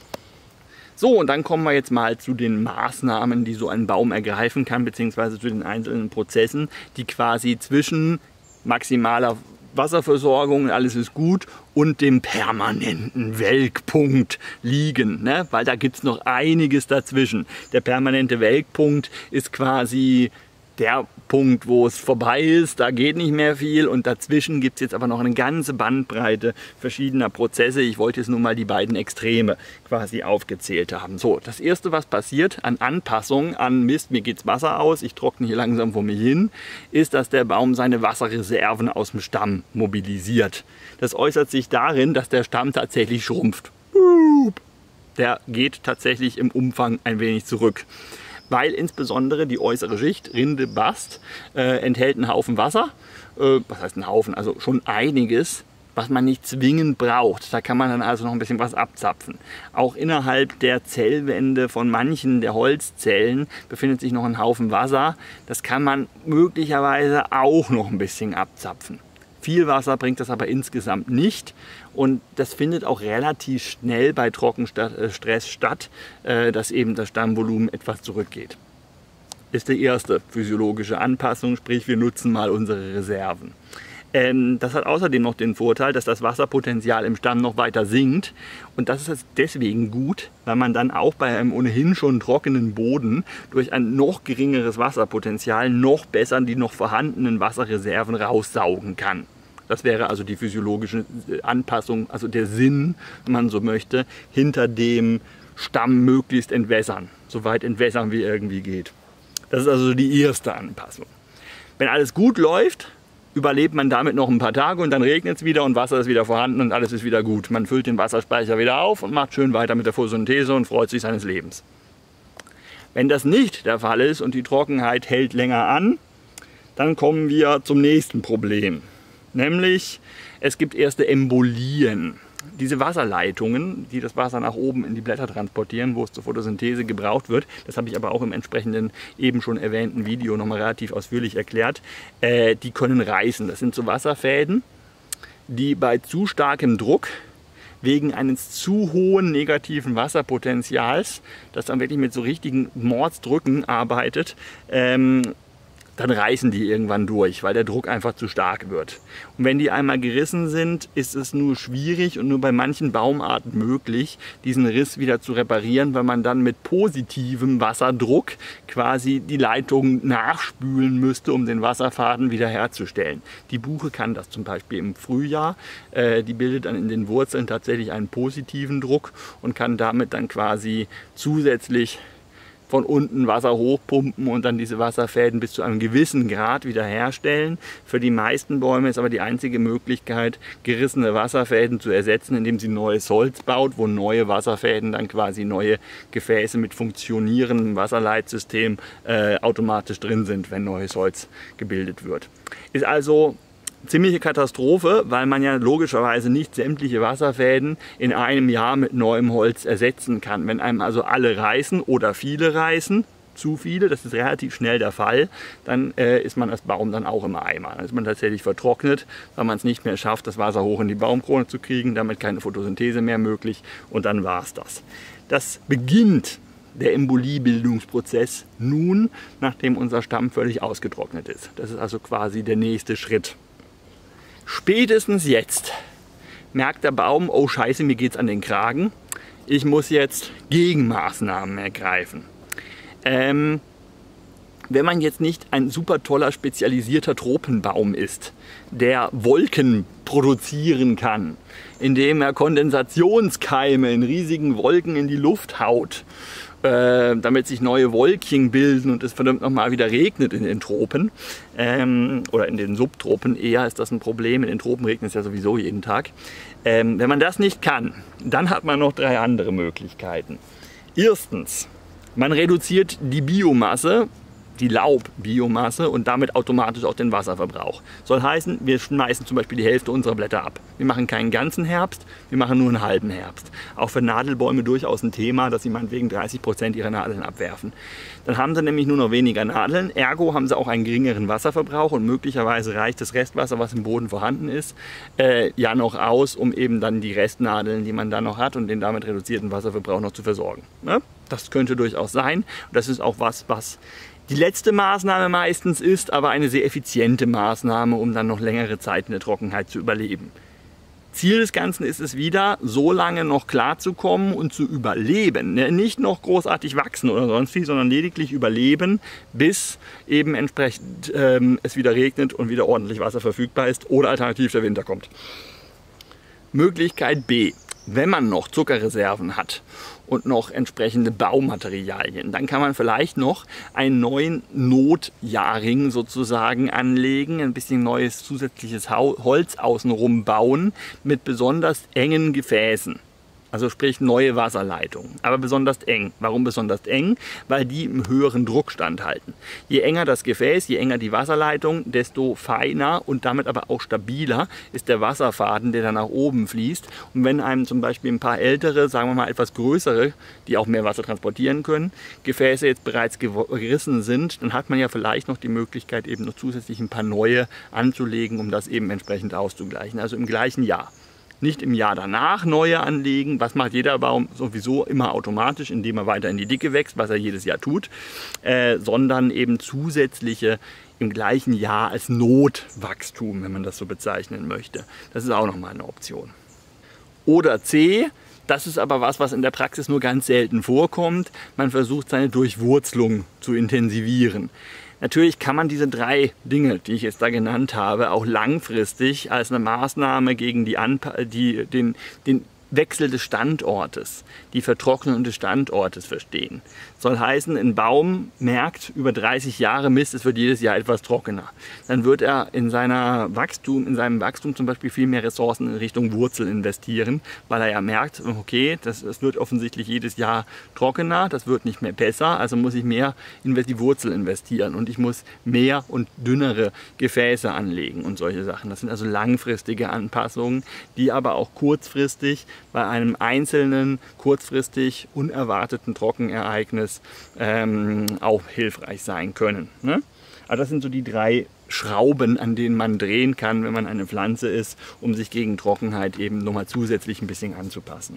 So, und dann kommen wir jetzt mal zu den Maßnahmen, die so ein Baum ergreifen kann, beziehungsweise zu den einzelnen Prozessen, die quasi zwischen maximaler Wasserversorgung, alles ist gut, und dem permanenten Welkpunkt liegen, ne? Weil da gibt es noch einiges dazwischen. Der permanente Welkpunkt ist quasi der Punkt, wo es vorbei ist, da geht nicht mehr viel und dazwischen gibt es jetzt aber noch eine ganze Bandbreite verschiedener Prozesse. Ich wollte jetzt nur mal die beiden Extreme quasi aufgezählt haben. So, das erste, was passiert an Anpassung an Mist, mir geht's Wasser aus, ich trockne hier langsam vor mir hin, ist, dass der Baum seine Wasserreserven aus dem Stamm mobilisiert. Das äußert sich darin, dass der Stamm tatsächlich schrumpft. Der geht tatsächlich im Umfang ein wenig zurück. Weil insbesondere die äußere Schicht, Rinde, Bast, enthält einen Haufen Wasser. Was heißt ein Haufen? Also schon einiges, was man nicht zwingend braucht. Da kann man dann also noch ein bisschen was abzapfen. Auch innerhalb der Zellwände von manchen der Holzzellen befindet sich noch ein Haufen Wasser. Das kann man möglicherweise auch noch ein bisschen abzapfen. Viel Wasser bringt das aber insgesamt nicht und das findet auch relativ schnell bei Trockenstress statt, dass eben das Stammvolumen etwas zurückgeht. Ist die erste physiologische Anpassung, sprich wir nutzen mal unsere Reserven. Das hat außerdem noch den Vorteil, dass das Wasserpotenzial im Stamm noch weiter sinkt und das ist deswegen gut, weil man dann auch bei einem ohnehin schon trockenen Boden durch ein noch geringeres Wasserpotenzial noch besser die noch vorhandenen Wasserreserven raussaugen kann. Das wäre also die physiologische Anpassung, also der Sinn, wenn man so möchte, hinter dem Stamm möglichst entwässern, so weit entwässern wie irgendwie geht. Das ist also die erste Anpassung. Wenn alles gut läuft, überlebt man damit noch ein paar Tage und dann regnet es wieder und Wasser ist wieder vorhanden und alles ist wieder gut. Man füllt den Wasserspeicher wieder auf und macht schön weiter mit der Photosynthese und freut sich seines Lebens. Wenn das nicht der Fall ist und die Trockenheit hält länger an, dann kommen wir zum nächsten Problem. Nämlich, es gibt erste Embolien. Diese Wasserleitungen, die das Wasser nach oben in die Blätter transportieren, wo es zur Photosynthese gebraucht wird, das habe ich aber auch im entsprechenden eben schon erwähnten Video nochmal relativ ausführlich erklärt, die können reißen. Das sind so Wasserfäden, die bei zu starkem Druck wegen eines zu hohen negativen Wasserpotenzials, das dann wirklich mit so richtigen Mordsdrücken arbeitet, dann reißen die irgendwann durch, weil der Druck einfach zu stark wird. Und wenn die einmal gerissen sind, ist es nur schwierig und nur bei manchen Baumarten möglich, diesen Riss wieder zu reparieren, weil man dann mit positivem Wasserdruck quasi die Leitung nachspülen müsste, um den Wasserfaden wieder herzustellen. Die Buche kann das zum Beispiel im Frühjahr. Die bildet dann in den Wurzeln tatsächlich einen positiven Druck und kann damit dann quasi zusätzlich von unten Wasser hochpumpen und dann diese Wasserfäden bis zu einem gewissen Grad wieder herstellen. Für die meisten Bäume ist aber die einzige Möglichkeit, gerissene Wasserfäden zu ersetzen, indem sie neues Holz baut, wo neue Wasserfäden dann quasi neue Gefäße mit funktionierendem Wasserleitsystem automatisch drin sind, wenn neues Holz gebildet wird. Ist also ziemliche Katastrophe, weil man ja logischerweise nicht sämtliche Wasserfäden in einem Jahr mit neuem Holz ersetzen kann. Wenn einem also alle reißen oder viele reißen, zu viele, das ist relativ schnell der Fall, dann ist man als Baum dann auch im Eimer. Dann ist man tatsächlich vertrocknet, weil man es nicht mehr schafft, das Wasser hoch in die Baumkrone zu kriegen, damit keine Photosynthese mehr möglich und dann war es das. Das beginnt der Emboliebildungsprozess nun, nachdem unser Stamm völlig ausgetrocknet ist. Das ist also quasi der nächste Schritt. Spätestens jetzt merkt der Baum, oh Scheiße, mir geht's an den Kragen. Ich muss jetzt Gegenmaßnahmen ergreifen. Wenn man jetzt nicht ein super toller spezialisierter Tropenbaum ist, der Wolken produzieren kann, indem er Kondensationskeime in riesigen Wolken in die Luft haut, damit sich neue Wolkchen bilden und es verdammt nochmal wieder regnet in den Tropen oder in den Subtropen eher ist das ein Problem. In den Tropen regnet es ja sowieso jeden Tag. Wenn man das nicht kann, dann hat man noch 3 andere Möglichkeiten. Erstens, man reduziert die Biomasse, die Laubbiomasse und damit automatisch auch den Wasserverbrauch. Soll heißen, wir schmeißen zum Beispiel die Hälfte unserer Blätter ab. Wir machen keinen ganzen Herbst, wir machen nur einen halben Herbst. Auch für Nadelbäume durchaus ein Thema, dass sie meinetwegen 30% ihrer Nadeln abwerfen. Dann haben sie nämlich nur noch weniger Nadeln, ergo haben sie auch einen geringeren Wasserverbrauch und möglicherweise reicht das Restwasser, was im Boden vorhanden ist, ja noch aus, um eben dann die Restnadeln, die man dann noch hat und den damit reduzierten Wasserverbrauch noch zu versorgen. Ne? Das könnte durchaus sein. Und das ist auch was die letzte Maßnahme meistens ist, aber eine sehr effiziente Maßnahme, um dann noch längere Zeit in der Trockenheit zu überleben. Ziel des Ganzen ist es wieder, so lange noch klarzukommen und zu überleben. Nicht noch großartig wachsen oder sonst wie, sondern lediglich überleben, bis eben entsprechend es wieder regnet und wieder ordentlich Wasser verfügbar ist oder alternativ der Winter kommt. Möglichkeit B. Wenn man noch Zuckerreserven hat und noch entsprechende Baumaterialien, dann kann man vielleicht noch einen neuen Notjahrring sozusagen anlegen, ein bisschen neues zusätzliches Holz außenrum bauen mit besonders engen Gefäßen. Also sprich neue Wasserleitungen, aber besonders eng. Warum besonders eng? Weil die im höheren Druck standhalten. Je enger das Gefäß, je enger die Wasserleitung, desto feiner und damit aber auch stabiler ist der Wasserfaden, der dann nach oben fließt. Und wenn einem zum Beispiel ein paar ältere, sagen wir mal etwas größere, die auch mehr Wasser transportieren können, Gefäße jetzt bereits gerissen sind, dann hat man ja vielleicht noch die Möglichkeit, eben noch zusätzlich ein paar neue anzulegen, um das eben entsprechend auszugleichen. Also im gleichen Jahr. Nicht im Jahr danach neue anlegen, was macht jeder Baum sowieso immer automatisch, indem er weiter in die Dicke wächst, was er jedes Jahr tut, sondern eben zusätzliche im gleichen Jahr als Notwachstum, wenn man das so bezeichnen möchte. Das ist auch nochmal eine Option. Oder C, das ist aber was in der Praxis nur ganz selten vorkommt, man versucht seine Durchwurzelung zu intensivieren. Natürlich kann man diese 3 Dinge, die ich jetzt da genannt habe, auch langfristig als eine Maßnahme gegen den Wechsel des Standortes, die Vertrocknung des Standortes verstehen. Soll heißen, ein Baum merkt über 30 Jahre Mist, es wird jedes Jahr etwas trockener. Dann wird er in seinem Wachstum zum Beispiel viel mehr Ressourcen in Richtung Wurzel investieren, weil er ja merkt, okay, das wird offensichtlich jedes Jahr trockener, das wird nicht mehr besser, also muss ich mehr in die Wurzel investieren und ich muss mehr und dünnere Gefäße anlegen und solche Sachen. Das sind also langfristige Anpassungen, die aber auch kurzfristig bei einem einzelnen, kurzfristig unerwarteten Trockenereignis auch hilfreich sein können. Ne? Also das sind so die 3 Schrauben, an denen man drehen kann, wenn man eine Pflanze ist, um sich gegen Trockenheit eben nochmal zusätzlich ein bisschen anzupassen.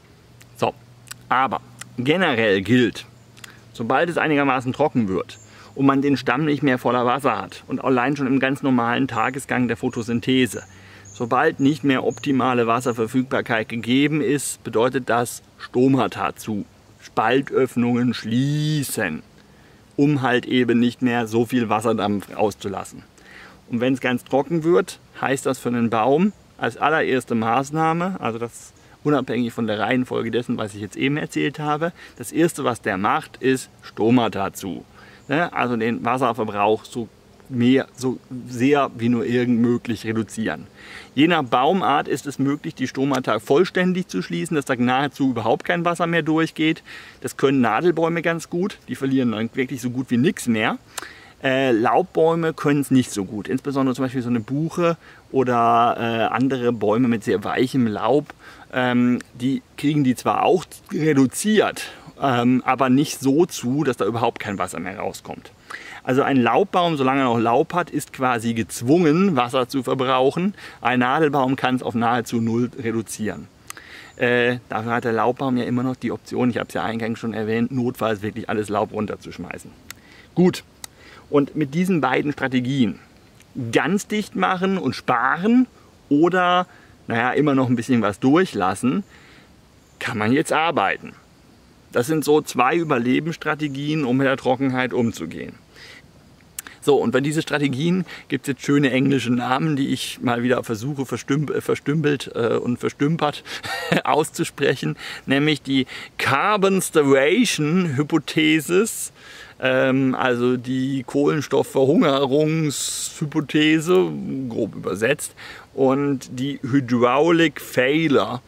So, aber generell gilt, sobald es einigermaßen trocken wird und man den Stamm nicht mehr voller Wasser hat. Und allein schon im ganz normalen Tagesgang der Photosynthese. Sobald nicht mehr optimale Wasserverfügbarkeit gegeben ist, bedeutet das Stomata zu. Spaltöffnungen schließen, um halt eben nicht mehr so viel Wasserdampf auszulassen. Und wenn es ganz trocken wird, heißt das für einen Baum als allererste Maßnahme, also das unabhängig von der Reihenfolge dessen, was ich jetzt eben erzählt habe, das erste, was der macht, ist Stomata zu. Also den Wasserverbrauch so sehr wie nur irgend möglich reduzieren. Je nach Baumart ist es möglich, die Stomata vollständig zu schließen, dass da nahezu überhaupt kein Wasser mehr durchgeht. Das können Nadelbäume ganz gut, die verlieren dann wirklich so gut wie nichts mehr. Laubbäume können es nicht so gut, insbesondere zum Beispiel so eine Buche oder andere Bäume mit sehr weichem Laub, die kriegen die zwar auch reduziert, aber nicht so zu, dass da überhaupt kein Wasser mehr rauskommt. Also ein Laubbaum, solange er noch Laub hat, ist quasi gezwungen, Wasser zu verbrauchen. Ein Nadelbaum kann es auf nahezu null reduzieren. Dafür hat der Laubbaum ja immer noch die Option, ich habe es ja eingangs schon erwähnt, notfalls wirklich alles Laub runterzuschmeißen. Gut, und mit diesen beiden Strategien, ganz dicht machen und sparen oder naja, immer noch ein bisschen was durchlassen, kann man jetzt arbeiten. Das sind so zwei Überlebensstrategien, um mit der Trockenheit umzugehen. So, und bei diesen Strategien gibt es jetzt schöne englische Namen, die ich mal wieder versuche verstümpelt und verstümpert auszusprechen, nämlich die Carbon Starvation Hypothesis, also die Kohlenstoffverhungerungshypothese, grob übersetzt, und die Hydraulic Failure,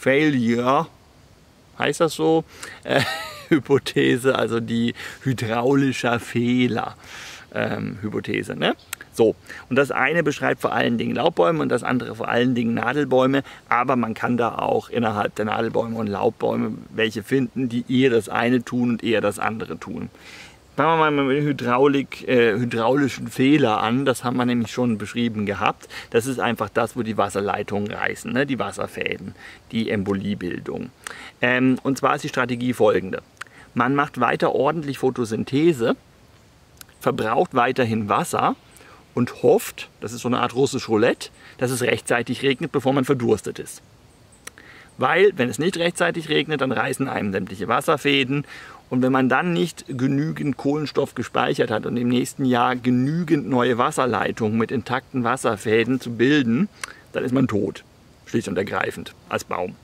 heißt das so, Hypothese, also die hydraulischer Fehler. Hypothese. Ne? So, und das eine beschreibt vor allen Dingen Laubbäume und das andere vor allen Dingen Nadelbäume, aber man kann da auch innerhalb der Nadelbäume und Laubbäume welche finden, die eher das eine tun und eher das andere tun. Fangen wir mal mit dem hydraulischen Fehler an, das haben wir nämlich schon beschrieben gehabt. Das ist einfach das, wo die Wasserleitungen reißen, ne? Die Wasserfäden, die Emboliebildung. Und zwar ist die Strategie folgende. Man macht weiter ordentlich Photosynthese, verbraucht weiterhin Wasser und hofft, das ist so eine Art russisch Roulette, dass es rechtzeitig regnet, bevor man verdurstet ist. Weil, wenn es nicht rechtzeitig regnet, dann reißen einem sämtliche Wasserfäden. Und wenn man dann nicht genügend Kohlenstoff gespeichert hat und im nächsten Jahr genügend neue Wasserleitungen mit intakten Wasserfäden zu bilden, dann ist man tot, schlicht und ergreifend, als Baum.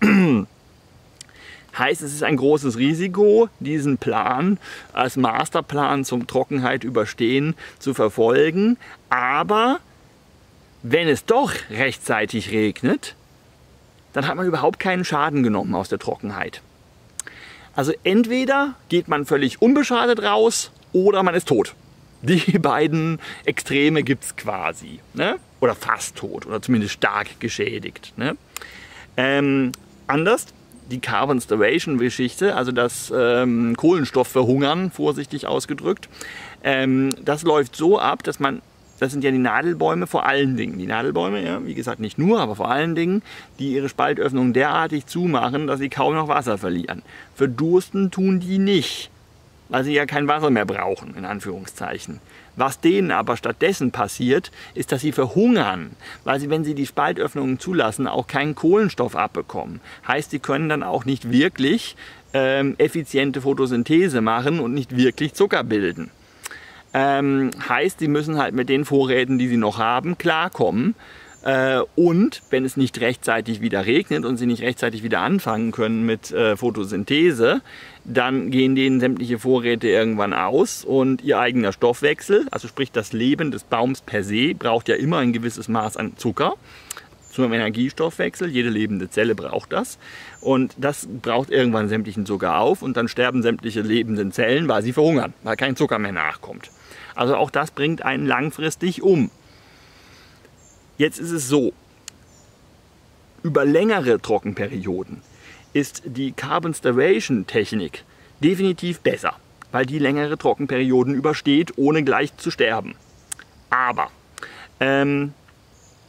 Heißt, es ist ein großes Risiko, diesen Plan als Masterplan zum Trockenheit überstehen zu verfolgen. Aber wenn es doch rechtzeitig regnet, dann hat man überhaupt keinen Schaden genommen aus der Trockenheit. Also entweder geht man völlig unbeschadet raus oder man ist tot. Die beiden Extreme gibt es quasi. Ne? Oder fast tot oder zumindest stark geschädigt. Ne? Anders. Die Carbon Starvation Geschichte, also das Kohlenstoffverhungern, vorsichtig ausgedrückt, das läuft so ab, dass man, das sind ja die Nadelbäume vor allen Dingen, die Nadelbäume, ja, wie gesagt nicht nur, aber vor allen Dingen, die ihre Spaltöffnungen derartig zumachen, dass sie kaum noch Wasser verlieren. Verdursten tun die nicht, weil sie ja kein Wasser mehr brauchen, in Anführungszeichen. Was denen aber stattdessen passiert, ist, dass sie verhungern, weil sie, wenn sie die Spaltöffnungen zulassen, auch keinen Kohlenstoff abbekommen. Heißt, sie können dann auch nicht wirklich effiziente Photosynthese machen und nicht wirklich Zucker bilden. Heißt, sie müssen halt mit den Vorräten, die sie noch haben, klarkommen. Und wenn es nicht rechtzeitig wieder regnet und sie nicht rechtzeitig wieder anfangen können mit Photosynthese, dann gehen denen sämtliche Vorräte irgendwann aus und ihr eigener Stoffwechsel, also sprich das Leben des Baums per se, braucht ja immer ein gewisses Maß an Zucker zum Energiestoffwechsel. Jede lebende Zelle braucht das. Und das braucht irgendwann sämtlichen Zucker auf und dann sterben sämtliche lebenden Zellen, weil sie verhungern, weil kein Zucker mehr nachkommt. Also auch das bringt einen langfristig um. Jetzt ist es so, über längere Trockenperioden ist die Carbon Starvation Technik definitiv besser, weil die längere Trockenperioden übersteht, ohne gleich zu sterben. Aber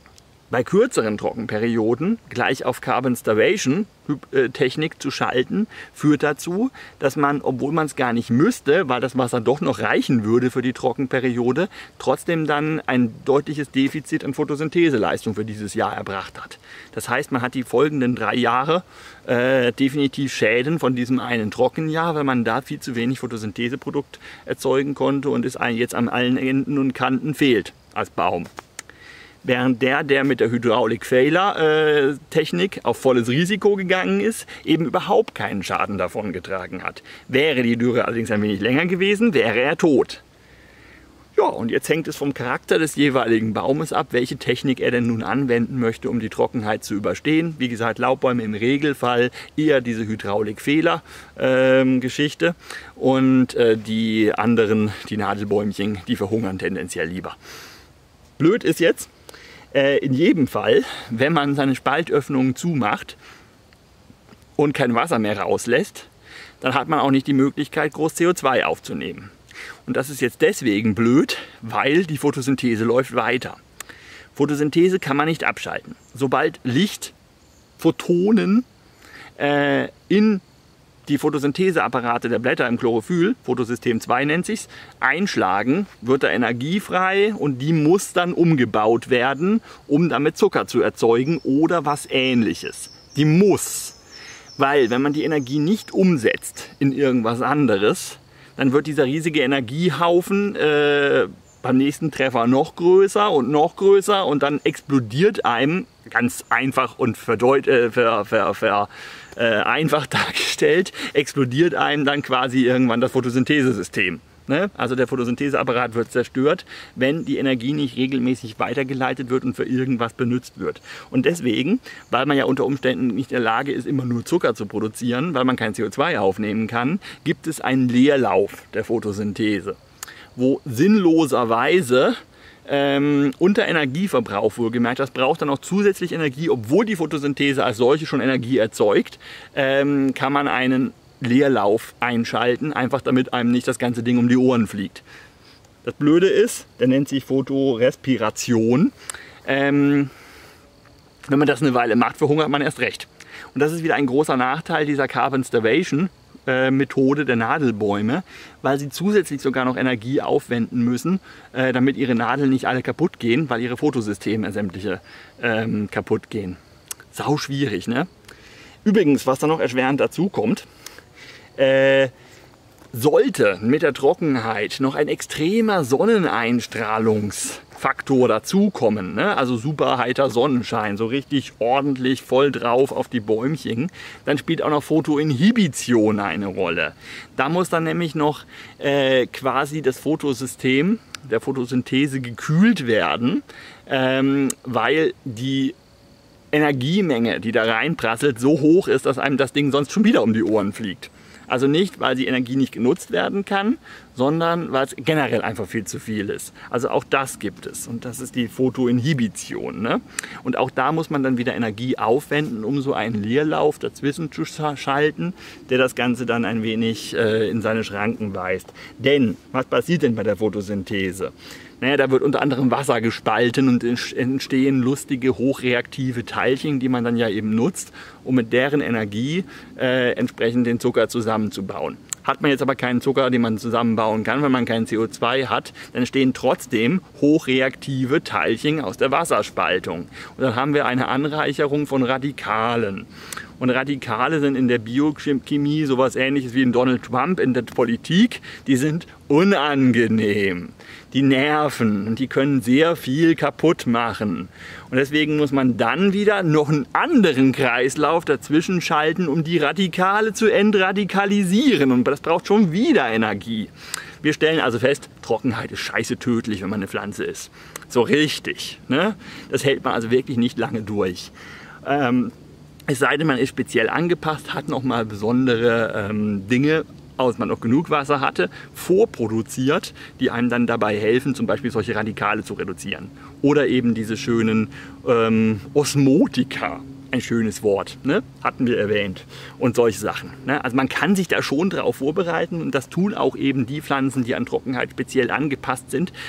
bei kürzeren Trockenperioden gleich auf Carbon Starvation Technik zu schalten, führt dazu, dass man, obwohl man es gar nicht müsste, weil das Wasser doch noch reichen würde für die Trockenperiode, trotzdem dann ein deutliches Defizit an Photosyntheseleistung für dieses Jahr erbracht hat. Das heißt, man hat die folgenden 3 Jahre definitiv Schäden von diesem einen Trockenjahr, weil man da viel zu wenig Photosyntheseprodukt erzeugen konnte und es jetzt an allen Enden und Kanten fehlt als Baum. Während der mit der Hydraulic-Failure-Technik auf volles Risiko gegangen ist, eben überhaupt keinen Schaden davon getragen hat. Wäre die Dürre allerdings ein wenig länger gewesen, wäre er tot. Ja, und jetzt hängt es vom Charakter des jeweiligen Baumes ab, welche Technik er denn nun anwenden möchte, um die Trockenheit zu überstehen. Wie gesagt, Laubbäume im Regelfall eher diese Hydraulik-Fehler-Geschichte und die anderen, die Nadelbäumchen, die verhungern tendenziell lieber. Blöd ist jetzt, in jedem Fall, wenn man seine Spaltöffnungen zumacht und kein Wasser mehr rauslässt, dann hat man auch nicht die Möglichkeit, groß CO2 aufzunehmen. Und das ist jetzt deswegen blöd, weil die Photosynthese läuft weiter. Photosynthese kann man nicht abschalten. Sobald Licht, Photonen in die Photosyntheseapparate der Blätter im Chlorophyll, Photosystem 2 nennt sich's, einschlagen, wird da Energie frei und die muss dann umgebaut werden, um damit Zucker zu erzeugen oder was Ähnliches. Die muss, weil wenn man die Energie nicht umsetzt in irgendwas anderes, dann wird dieser riesige Energiehaufen beim nächsten Treffer noch größer und dann explodiert einem, ganz einfach und einfach dargestellt, explodiert einem dann quasi irgendwann das Photosynthesesystem. Ne? Also der Photosyntheseapparat wird zerstört, wenn die Energie nicht regelmäßig weitergeleitet wird und für irgendwas benutzt wird. Und deswegen, weil man ja unter Umständen nicht in der Lage ist, immer nur Zucker zu produzieren, weil man kein CO2 aufnehmen kann, gibt es einen Leerlauf der Photosynthese, wo sinnloserweise unter Energieverbrauch wohlgemerkt, das braucht dann auch zusätzlich Energie, obwohl die Photosynthese als solche schon Energie erzeugt, kann man einen Leerlauf einschalten, einfach damit einem nicht das ganze Ding um die Ohren fliegt. Das Blöde ist, der nennt sich Photorespiration. Wenn man das eine Weile macht, verhungert man erst recht. Und das ist wieder ein großer Nachteil dieser Carbon Starvation Methode der Nadelbäume, weil sie zusätzlich sogar noch Energie aufwenden müssen, damit ihre Nadeln nicht alle kaputt gehen, weil ihre Photosysteme sämtliche kaputt gehen. Sau schwierig, ne? Übrigens, was da noch erschwerend dazu kommt, sollte mit der Trockenheit noch ein extremer Sonneneinstrahlungsfaktor dazukommen, ne? Also super heiter Sonnenschein, so richtig ordentlich voll drauf auf die Bäumchen, dann spielt auch noch Photoinhibition eine Rolle. Da muss dann nämlich noch quasi das Photosystem der Photosynthese gekühlt werden, weil die Energiemenge, die da reinprasselt, so hoch ist, dass einem das Ding sonst schon wieder um die Ohren fliegt. Also nicht, weil die Energie nicht genutzt werden kann, sondern weil es generell einfach viel zu viel ist. Also auch das gibt es und das ist die Photoinhibition, ne? Und auch da muss man dann wieder Energie aufwenden, um so einen Leerlauf dazwischen zu schalten, der das Ganze dann ein wenig in seine Schranken weist. Denn, was passiert denn bei der Photosynthese? Naja, da wird unter anderem Wasser gespalten und entstehen lustige, hochreaktive Teilchen, die man dann ja eben nutzt, um mit deren Energie entsprechend den Zucker zusammenzubauen. Hat man jetzt aber keinen Zucker, den man zusammenbauen kann, weil man kein CO2 hat, dann entstehen trotzdem hochreaktive Teilchen aus der Wasserspaltung. Und dann haben wir eine Anreicherung von Radikalen. Und Radikale sind in der Biochemie sowas Ähnliches wie in Donald Trump in der Politik. Die sind unangenehm, die nerven und die können sehr viel kaputt machen. Und deswegen muss man dann wieder noch einen anderen Kreislauf dazwischen schalten, um die Radikale zu entradikalisieren. Und das braucht schon wieder Energie. Wir stellen also fest, Trockenheit ist scheiße tödlich, wenn man eine Pflanze ist. So richtig, ne? Das hält man also wirklich nicht lange durch. Es sei denn, man ist speziell angepasst, hat nochmal besondere Dinge, als man noch genug Wasser hatte, vorproduziert, die einem dann dabei helfen, zum Beispiel solche Radikale zu reduzieren. Oder eben diese schönen Osmotika, ein schönes Wort, ne? Hatten wir erwähnt. Und solche Sachen. Ne? Also man kann sich da schon drauf vorbereiten und das tun auch eben die Pflanzen, die an Trockenheit speziell angepasst sind.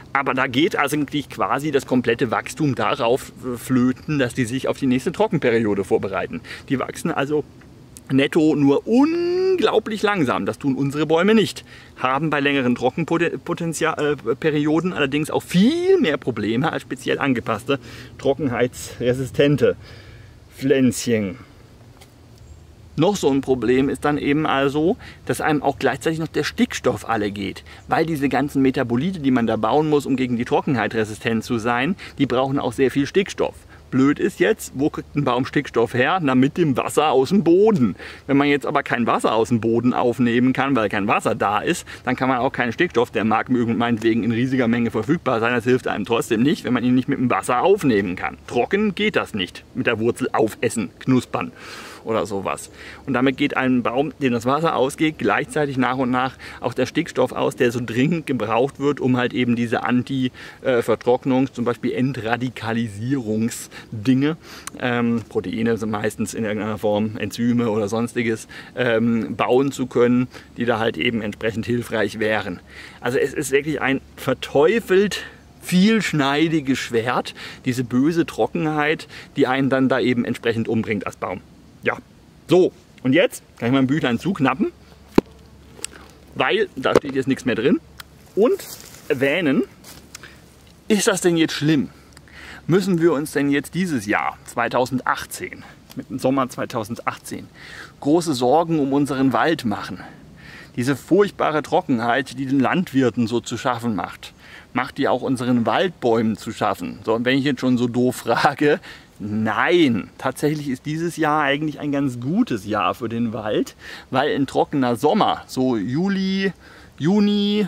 Aber da geht also eigentlich quasi das komplette Wachstum darauf flöten, dass die sich auf die nächste Trockenperiode vorbereiten. Die wachsen also netto nur unglaublich langsam. Das tun unsere Bäume nicht. Haben bei längeren Trockenperioden allerdings auch viel mehr Probleme als speziell angepasste, trockenheitsresistente Pflänzchen. Noch so ein Problem ist dann eben also, dass einem auch gleichzeitig noch der Stickstoff alle geht. Weil diese ganzen Metabolite, die man da bauen muss, um gegen die Trockenheit resistent zu sein, die brauchen auch sehr viel Stickstoff. Blöd ist jetzt, wo kriegt ein Baum Stickstoff her? Na, mit dem Wasser aus dem Boden. Wenn man jetzt aber kein Wasser aus dem Boden aufnehmen kann, weil kein Wasser da ist, dann kann man auch keinen Stickstoff, der mag meinetwegen in riesiger Menge verfügbar sein, das hilft einem trotzdem nicht, wenn man ihn nicht mit dem Wasser aufnehmen kann. Trocken geht das nicht. Mit der Wurzel aufessen, knuspern oder sowas. Und damit geht einem Baum, dem das Wasser ausgeht, gleichzeitig nach und nach auch der Stickstoff aus, der so dringend gebraucht wird, um halt eben diese Anti-Vertrocknungs-, zum Beispiel Entradikalisierungsdinge, Proteine sind meistens in irgendeiner Form Enzyme oder sonstiges, bauen zu können, die da halt eben entsprechend hilfreich wären. Also es ist wirklich ein verteufelt vielschneidiges Schwert, diese böse Trockenheit, die einen dann da eben entsprechend umbringt als Baum. Ja, so, und jetzt kann ich mein Büchlein zuknappen, weil da steht jetzt nichts mehr drin, und erwähnen, ist das denn jetzt schlimm? Müssen wir uns denn jetzt dieses Jahr, 2018, mit dem Sommer 2018, große Sorgen um unseren Wald machen? Diese furchtbare Trockenheit, die den Landwirten so zu schaffen macht, macht die auch unseren Waldbäumen zu schaffen? So, und wenn ich jetzt schon so doof frage, nein, tatsächlich ist dieses Jahr eigentlich ein ganz gutes Jahr für den Wald, weil ein trockener Sommer, so Juni, Juli,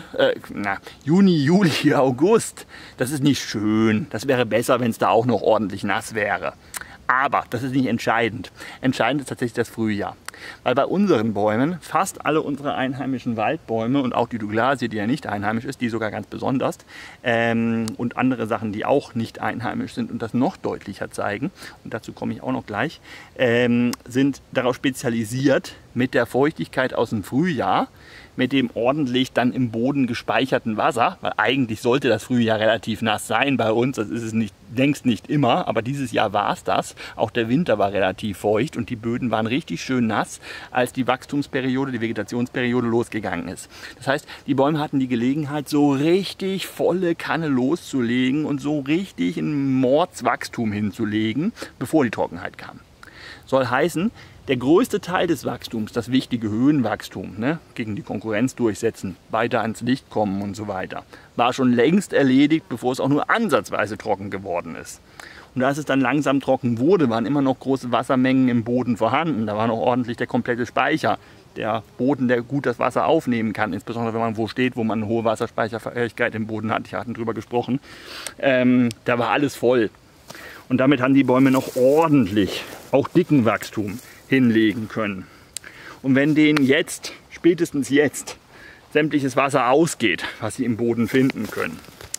August, das ist nicht schön. Das wäre besser, wenn es da auch noch ordentlich nass wäre. Aber das ist nicht entscheidend. Entscheidend ist tatsächlich das Frühjahr. Weil bei unseren Bäumen, fast alle unsere einheimischen Waldbäume und auch die Douglasie, die ja nicht einheimisch ist, die sogar ganz besonders, und andere Sachen, die auch nicht einheimisch sind und das noch deutlicher zeigen, und dazu komme ich auch noch gleich, sind darauf spezialisiert, mit der Feuchtigkeit aus dem Frühjahr, mit dem ordentlich dann im Boden gespeicherten Wasser, weil eigentlich sollte das Frühjahr relativ nass sein bei uns, das ist es nicht, längst nicht immer, aber dieses Jahr war es das. Auch der Winter war relativ feucht und die Böden waren richtig schön nass, als die Wachstumsperiode, die Vegetationsperiode losgegangen ist. Das heißt, die Bäume hatten die Gelegenheit, so richtig volle Kanne loszulegen und so richtig ein Mordswachstum hinzulegen, bevor die Trockenheit kam. Soll heißen, der größte Teil des Wachstums, das wichtige Höhenwachstum, ne, gegen die Konkurrenz durchsetzen, weiter ans Licht kommen und so weiter, war schon längst erledigt, bevor es auch nur ansatzweise trocken geworden ist. Und als es dann langsam trocken wurde, waren immer noch große Wassermengen im Boden vorhanden. Da war noch ordentlich der komplette Speicher, der Boden, der gut das Wasser aufnehmen kann, insbesondere wenn man wo steht, wo man eine hohe Wasserspeicherfähigkeit im Boden hat. Ich hatte darüber gesprochen. Da war alles voll. Und damit haben die Bäume noch ordentlich, auch dicken Wachstum hinlegen können. Und wenn denen jetzt, spätestens jetzt, sämtliches Wasser ausgeht, was sie im Boden finden können,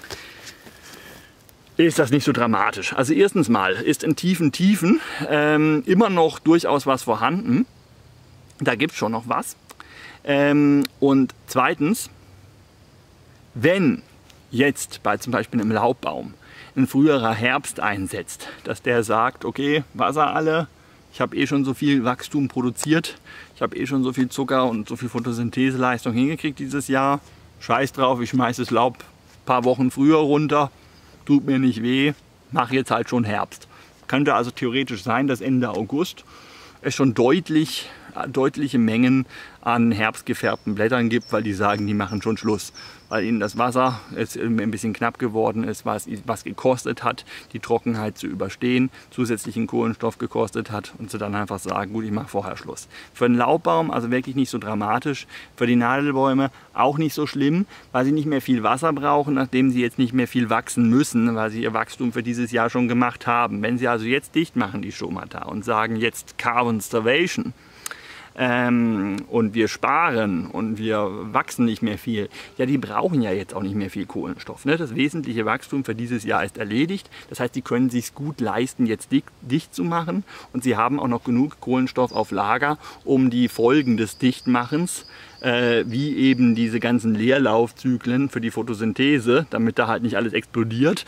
ist das nicht so dramatisch. Also erstens mal ist in tiefen Tiefen immer noch durchaus was vorhanden. Da gibt es schon noch was. Und zweitens, wenn jetzt bei zum Beispiel einem Laubbaum ein früherer Herbst einsetzt, dass der sagt, okay, Wasser alle, ich habe eh schon so viel Wachstum produziert, ich habe eh schon so viel Zucker und so viel Photosyntheseleistung hingekriegt dieses Jahr, scheiß drauf, ich schmeiße das Laub ein paar Wochen früher runter, tut mir nicht weh, mache jetzt halt schon Herbst. Könnte also theoretisch sein, dass Ende August es schon deutliche Mengen an herbstgefärbten Blättern gibt, weil die sagen, die machen schon Schluss. Weil ihnen das Wasser jetzt ein bisschen knapp geworden ist, was gekostet hat, die Trockenheit zu überstehen, zusätzlichen Kohlenstoff gekostet hat und sie dann einfach sagen, gut, ich mache vorher Schluss. Für den Laubbaum also wirklich nicht so dramatisch, für die Nadelbäume auch nicht so schlimm, weil sie nicht mehr viel Wasser brauchen, nachdem sie jetzt nicht mehr viel wachsen müssen, weil sie ihr Wachstum für dieses Jahr schon gemacht haben. Wenn sie also jetzt dicht machen, die Stomata, und sagen jetzt Carbon Starvation, und wir sparen und wir wachsen nicht mehr viel, ja, die brauchen ja jetzt auch nicht mehr viel Kohlenstoff. Ne? Das wesentliche Wachstum für dieses Jahr ist erledigt. Das heißt, die können sich gut leisten, jetzt dicht zu machen, und sie haben auch noch genug Kohlenstoff auf Lager, um die Folgen des Dichtmachens, wie eben diese ganzen Leerlaufzyklen für die Photosynthese, damit da halt nicht alles explodiert,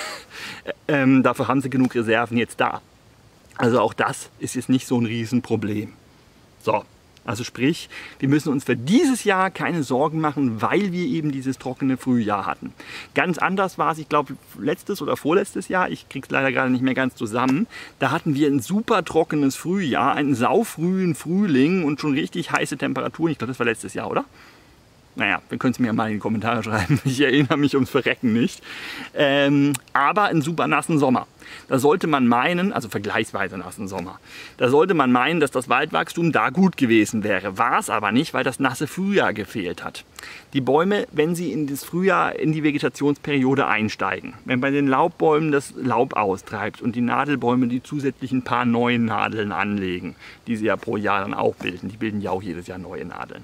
dafür haben sie genug Reserven jetzt da. Also auch das ist jetzt nicht so ein Riesenproblem. So, also sprich, wir müssen uns für dieses Jahr keine Sorgen machen, weil wir eben dieses trockene Frühjahr hatten. Ganz anders war es, ich glaube, letztes oder vorletztes Jahr, ich kriege es leider gerade nicht mehr ganz zusammen, da hatten wir ein super trockenes Frühjahr, einen saufrühen Frühling und schon richtig heiße Temperaturen. Ich glaube, das war letztes Jahr, oder? Naja, wir können es mir ja mal in die Kommentare schreiben. Ich erinnere mich ums Verrecken nicht. Aber einen super nassen Sommer. Da sollte man meinen, also vergleichsweise nassen Sommer, da sollte man meinen, dass das Waldwachstum da gut gewesen wäre. War es aber nicht, weil das nasse Frühjahr gefehlt hat. Die Bäume, wenn sie in das Frühjahr, in die Vegetationsperiode einsteigen, wenn bei den Laubbäumen das Laub austreibt und die Nadelbäume die zusätzlichen paar neuen Nadeln anlegen, die sie ja pro Jahr dann auch bilden, die bilden ja auch jedes Jahr neue Nadeln.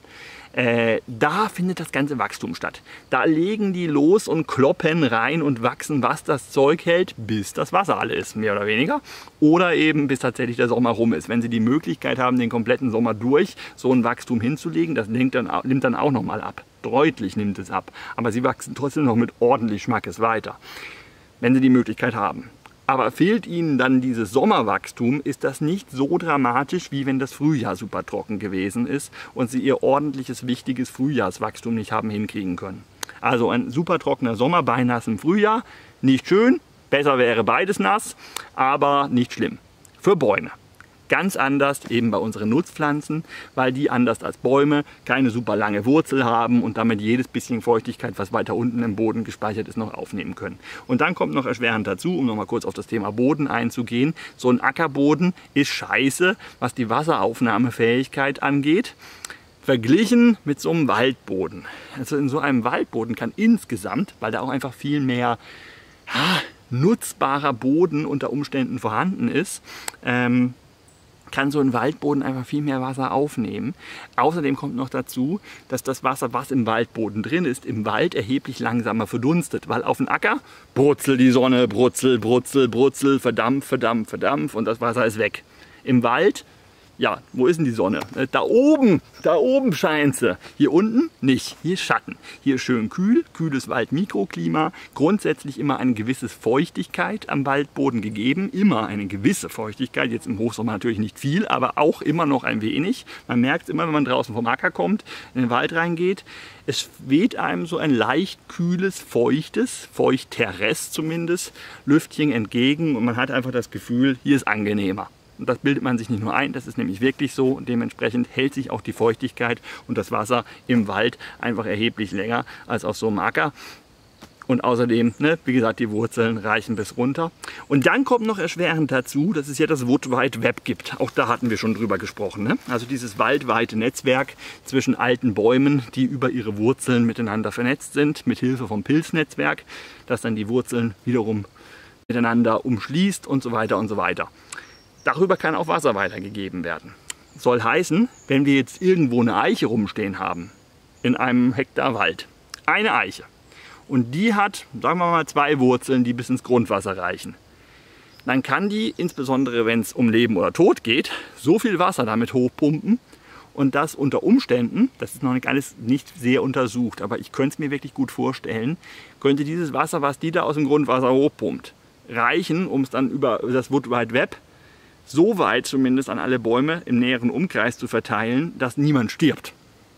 Da findet das ganze Wachstum statt. Da legen die los und kloppen rein und wachsen, was das Zeug hält, bis das Wasser alle ist, mehr oder weniger. Oder eben bis tatsächlich der Sommer rum ist. Wenn sie die Möglichkeit haben, den kompletten Sommer durch so ein Wachstum hinzulegen, das nimmt dann auch nochmal ab. Deutlich nimmt es ab. Aber sie wachsen trotzdem noch mit ordentlich Schmackes weiter, wenn sie die Möglichkeit haben. Aber fehlt ihnen dann dieses Sommerwachstum, ist das nicht so dramatisch, wie wenn das Frühjahr super trocken gewesen ist und sie ihr ordentliches, wichtiges Frühjahrswachstum nicht haben hinkriegen können. Also ein super trockener Sommer bei nassem Frühjahr, nicht schön, besser wäre beides nass, aber nicht schlimm. Für Bäume. Ganz anders eben bei unseren Nutzpflanzen, weil die anders als Bäume keine super lange Wurzel haben und damit jedes bisschen Feuchtigkeit, was weiter unten im Boden gespeichert ist, noch aufnehmen können. Und dann kommt noch erschwerend dazu, um noch mal kurz auf das Thema Boden einzugehen, so ein Ackerboden ist scheiße, was die Wasseraufnahmefähigkeit angeht, verglichen mit so einem Waldboden. Also in so einem Waldboden kann insgesamt, weil da auch einfach viel mehr nutzbarer Boden unter Umständen vorhanden ist, kann so ein Waldboden einfach viel mehr Wasser aufnehmen. Außerdem kommt noch dazu, dass das Wasser, was im Waldboden drin ist, im Wald erheblich langsamer verdunstet. Weil auf dem Acker brutzelt die Sonne, brutzel, brutzel, brutzel, verdampft, verdampft, verdampft und das Wasser ist weg. Im Wald, ja, wo ist denn die Sonne? Da oben scheint sie. Hier unten nicht, hier ist Schatten. Hier ist schön kühl, kühles Waldmikroklima. Grundsätzlich immer eine gewisse Feuchtigkeit am Waldboden gegeben. Immer eine gewisse Feuchtigkeit, jetzt im Hochsommer natürlich nicht viel, aber auch immer noch ein wenig. Man merkt es immer, wenn man draußen vom Acker kommt, in den Wald reingeht. Es weht einem so ein leicht kühles, feuchteres zumindest, Lüftchen entgegen und man hat einfach das Gefühl, hier ist angenehmer. Und das bildet man sich nicht nur ein, das ist nämlich wirklich so. Und dementsprechend hält sich auch die Feuchtigkeit und das Wasser im Wald einfach erheblich länger als auf so einem Acker. Und außerdem, wie gesagt, die Wurzeln reichen bis runter. Und dann kommt noch erschwerend dazu, dass es ja das Wood Wide Web gibt. Auch da hatten wir schon drüber gesprochen. Ne? Also dieses waldweite Netzwerk zwischen alten Bäumen, die über ihre Wurzeln miteinander vernetzt sind, mit Hilfe vom Pilznetzwerk, das dann die Wurzeln wiederum miteinander umschließt und so weiter und so weiter. Darüber kann auch Wasser weitergegeben werden. Soll heißen, wenn wir jetzt irgendwo eine Eiche rumstehen haben, in einem Hektar Wald, eine Eiche, und die hat, sagen wir mal, 2 Wurzeln, die bis ins Grundwasser reichen, dann kann die, insbesondere wenn es um Leben oder Tod geht, so viel Wasser damit hochpumpen und das unter Umständen, das ist noch alles nicht sehr untersucht, aber ich könnte es mir wirklich gut vorstellen, könnte dieses Wasser, was die da aus dem Grundwasser hochpumpt, reichen, um es dann über das Wood Wide Web so weit zumindest an alle Bäume im näheren Umkreis zu verteilen, dass niemand stirbt.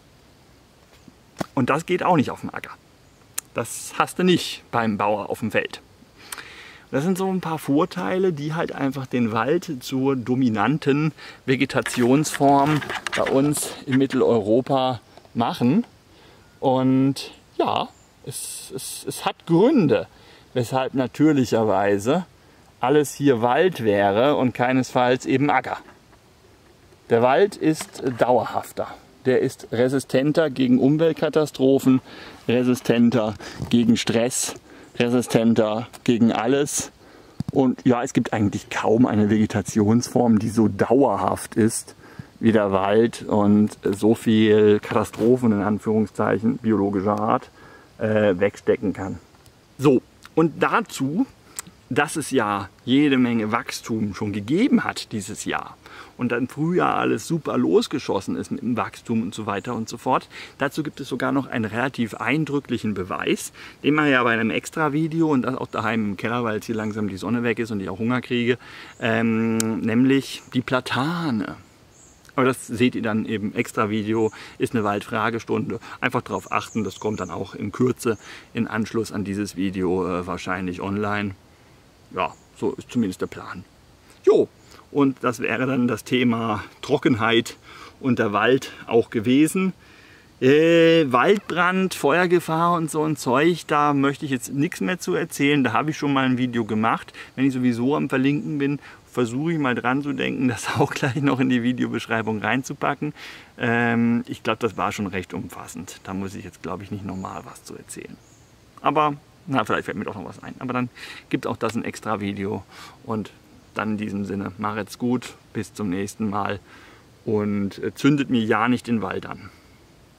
Und das geht auch nicht auf dem Acker. Das hast du nicht beim Bauer auf dem Feld. Das sind so ein paar Vorteile, die halt einfach den Wald zur dominanten Vegetationsform bei uns in Mitteleuropa machen. Und ja, es hat Gründe, weshalb natürlicherweise alles hier Wald wäre und keinesfalls eben Acker. Der Wald ist dauerhafter. Der ist resistenter gegen Umweltkatastrophen, resistenter gegen Stress, resistenter gegen alles. Und ja, es gibt eigentlich kaum eine Vegetationsform, die so dauerhaft ist wie der Wald und so viel Katastrophen in Anführungszeichen biologischer Art wegstecken kann. So, und dazu, dass es ja jede Menge Wachstum schon gegeben hat dieses Jahr und dann im Frühjahr alles super losgeschossen ist mit dem Wachstum und so weiter und so fort. Dazu gibt es sogar noch einen relativ eindrücklichen Beweis, den man ja bei einem Extra-Video und das auch daheim im Keller, weil jetzt hier langsam die Sonne weg ist und ich auch Hunger kriege, nämlich die Platane. Aber das seht ihr dann im Extra-Video, ist eine Waldfragestunde. Einfach darauf achten, das kommt dann auch in Kürze in Anschluss an dieses Video wahrscheinlich online. Ja, so ist zumindest der Plan. Jo, und das wäre dann das Thema Trockenheit und der Wald auch gewesen. Waldbrand, Feuergefahr und so ein Zeug, da möchte ich jetzt nichts mehr zu erzählen. Da habe ich schon mal ein Video gemacht. Wenn ich sowieso am Verlinken bin, versuche ich mal dran zu denken, das auch gleich noch in die Videobeschreibung reinzupacken. Ich glaube, das war schon recht umfassend. Da muss ich jetzt, glaube ich, nicht nochmal was zu erzählen. Aber na, vielleicht fällt mir doch noch was ein. Aber dann gibt auch das ein extra Video. Und dann in diesem Sinne, macht's gut, bis zum nächsten Mal. Und zündet mir ja nicht den Wald an.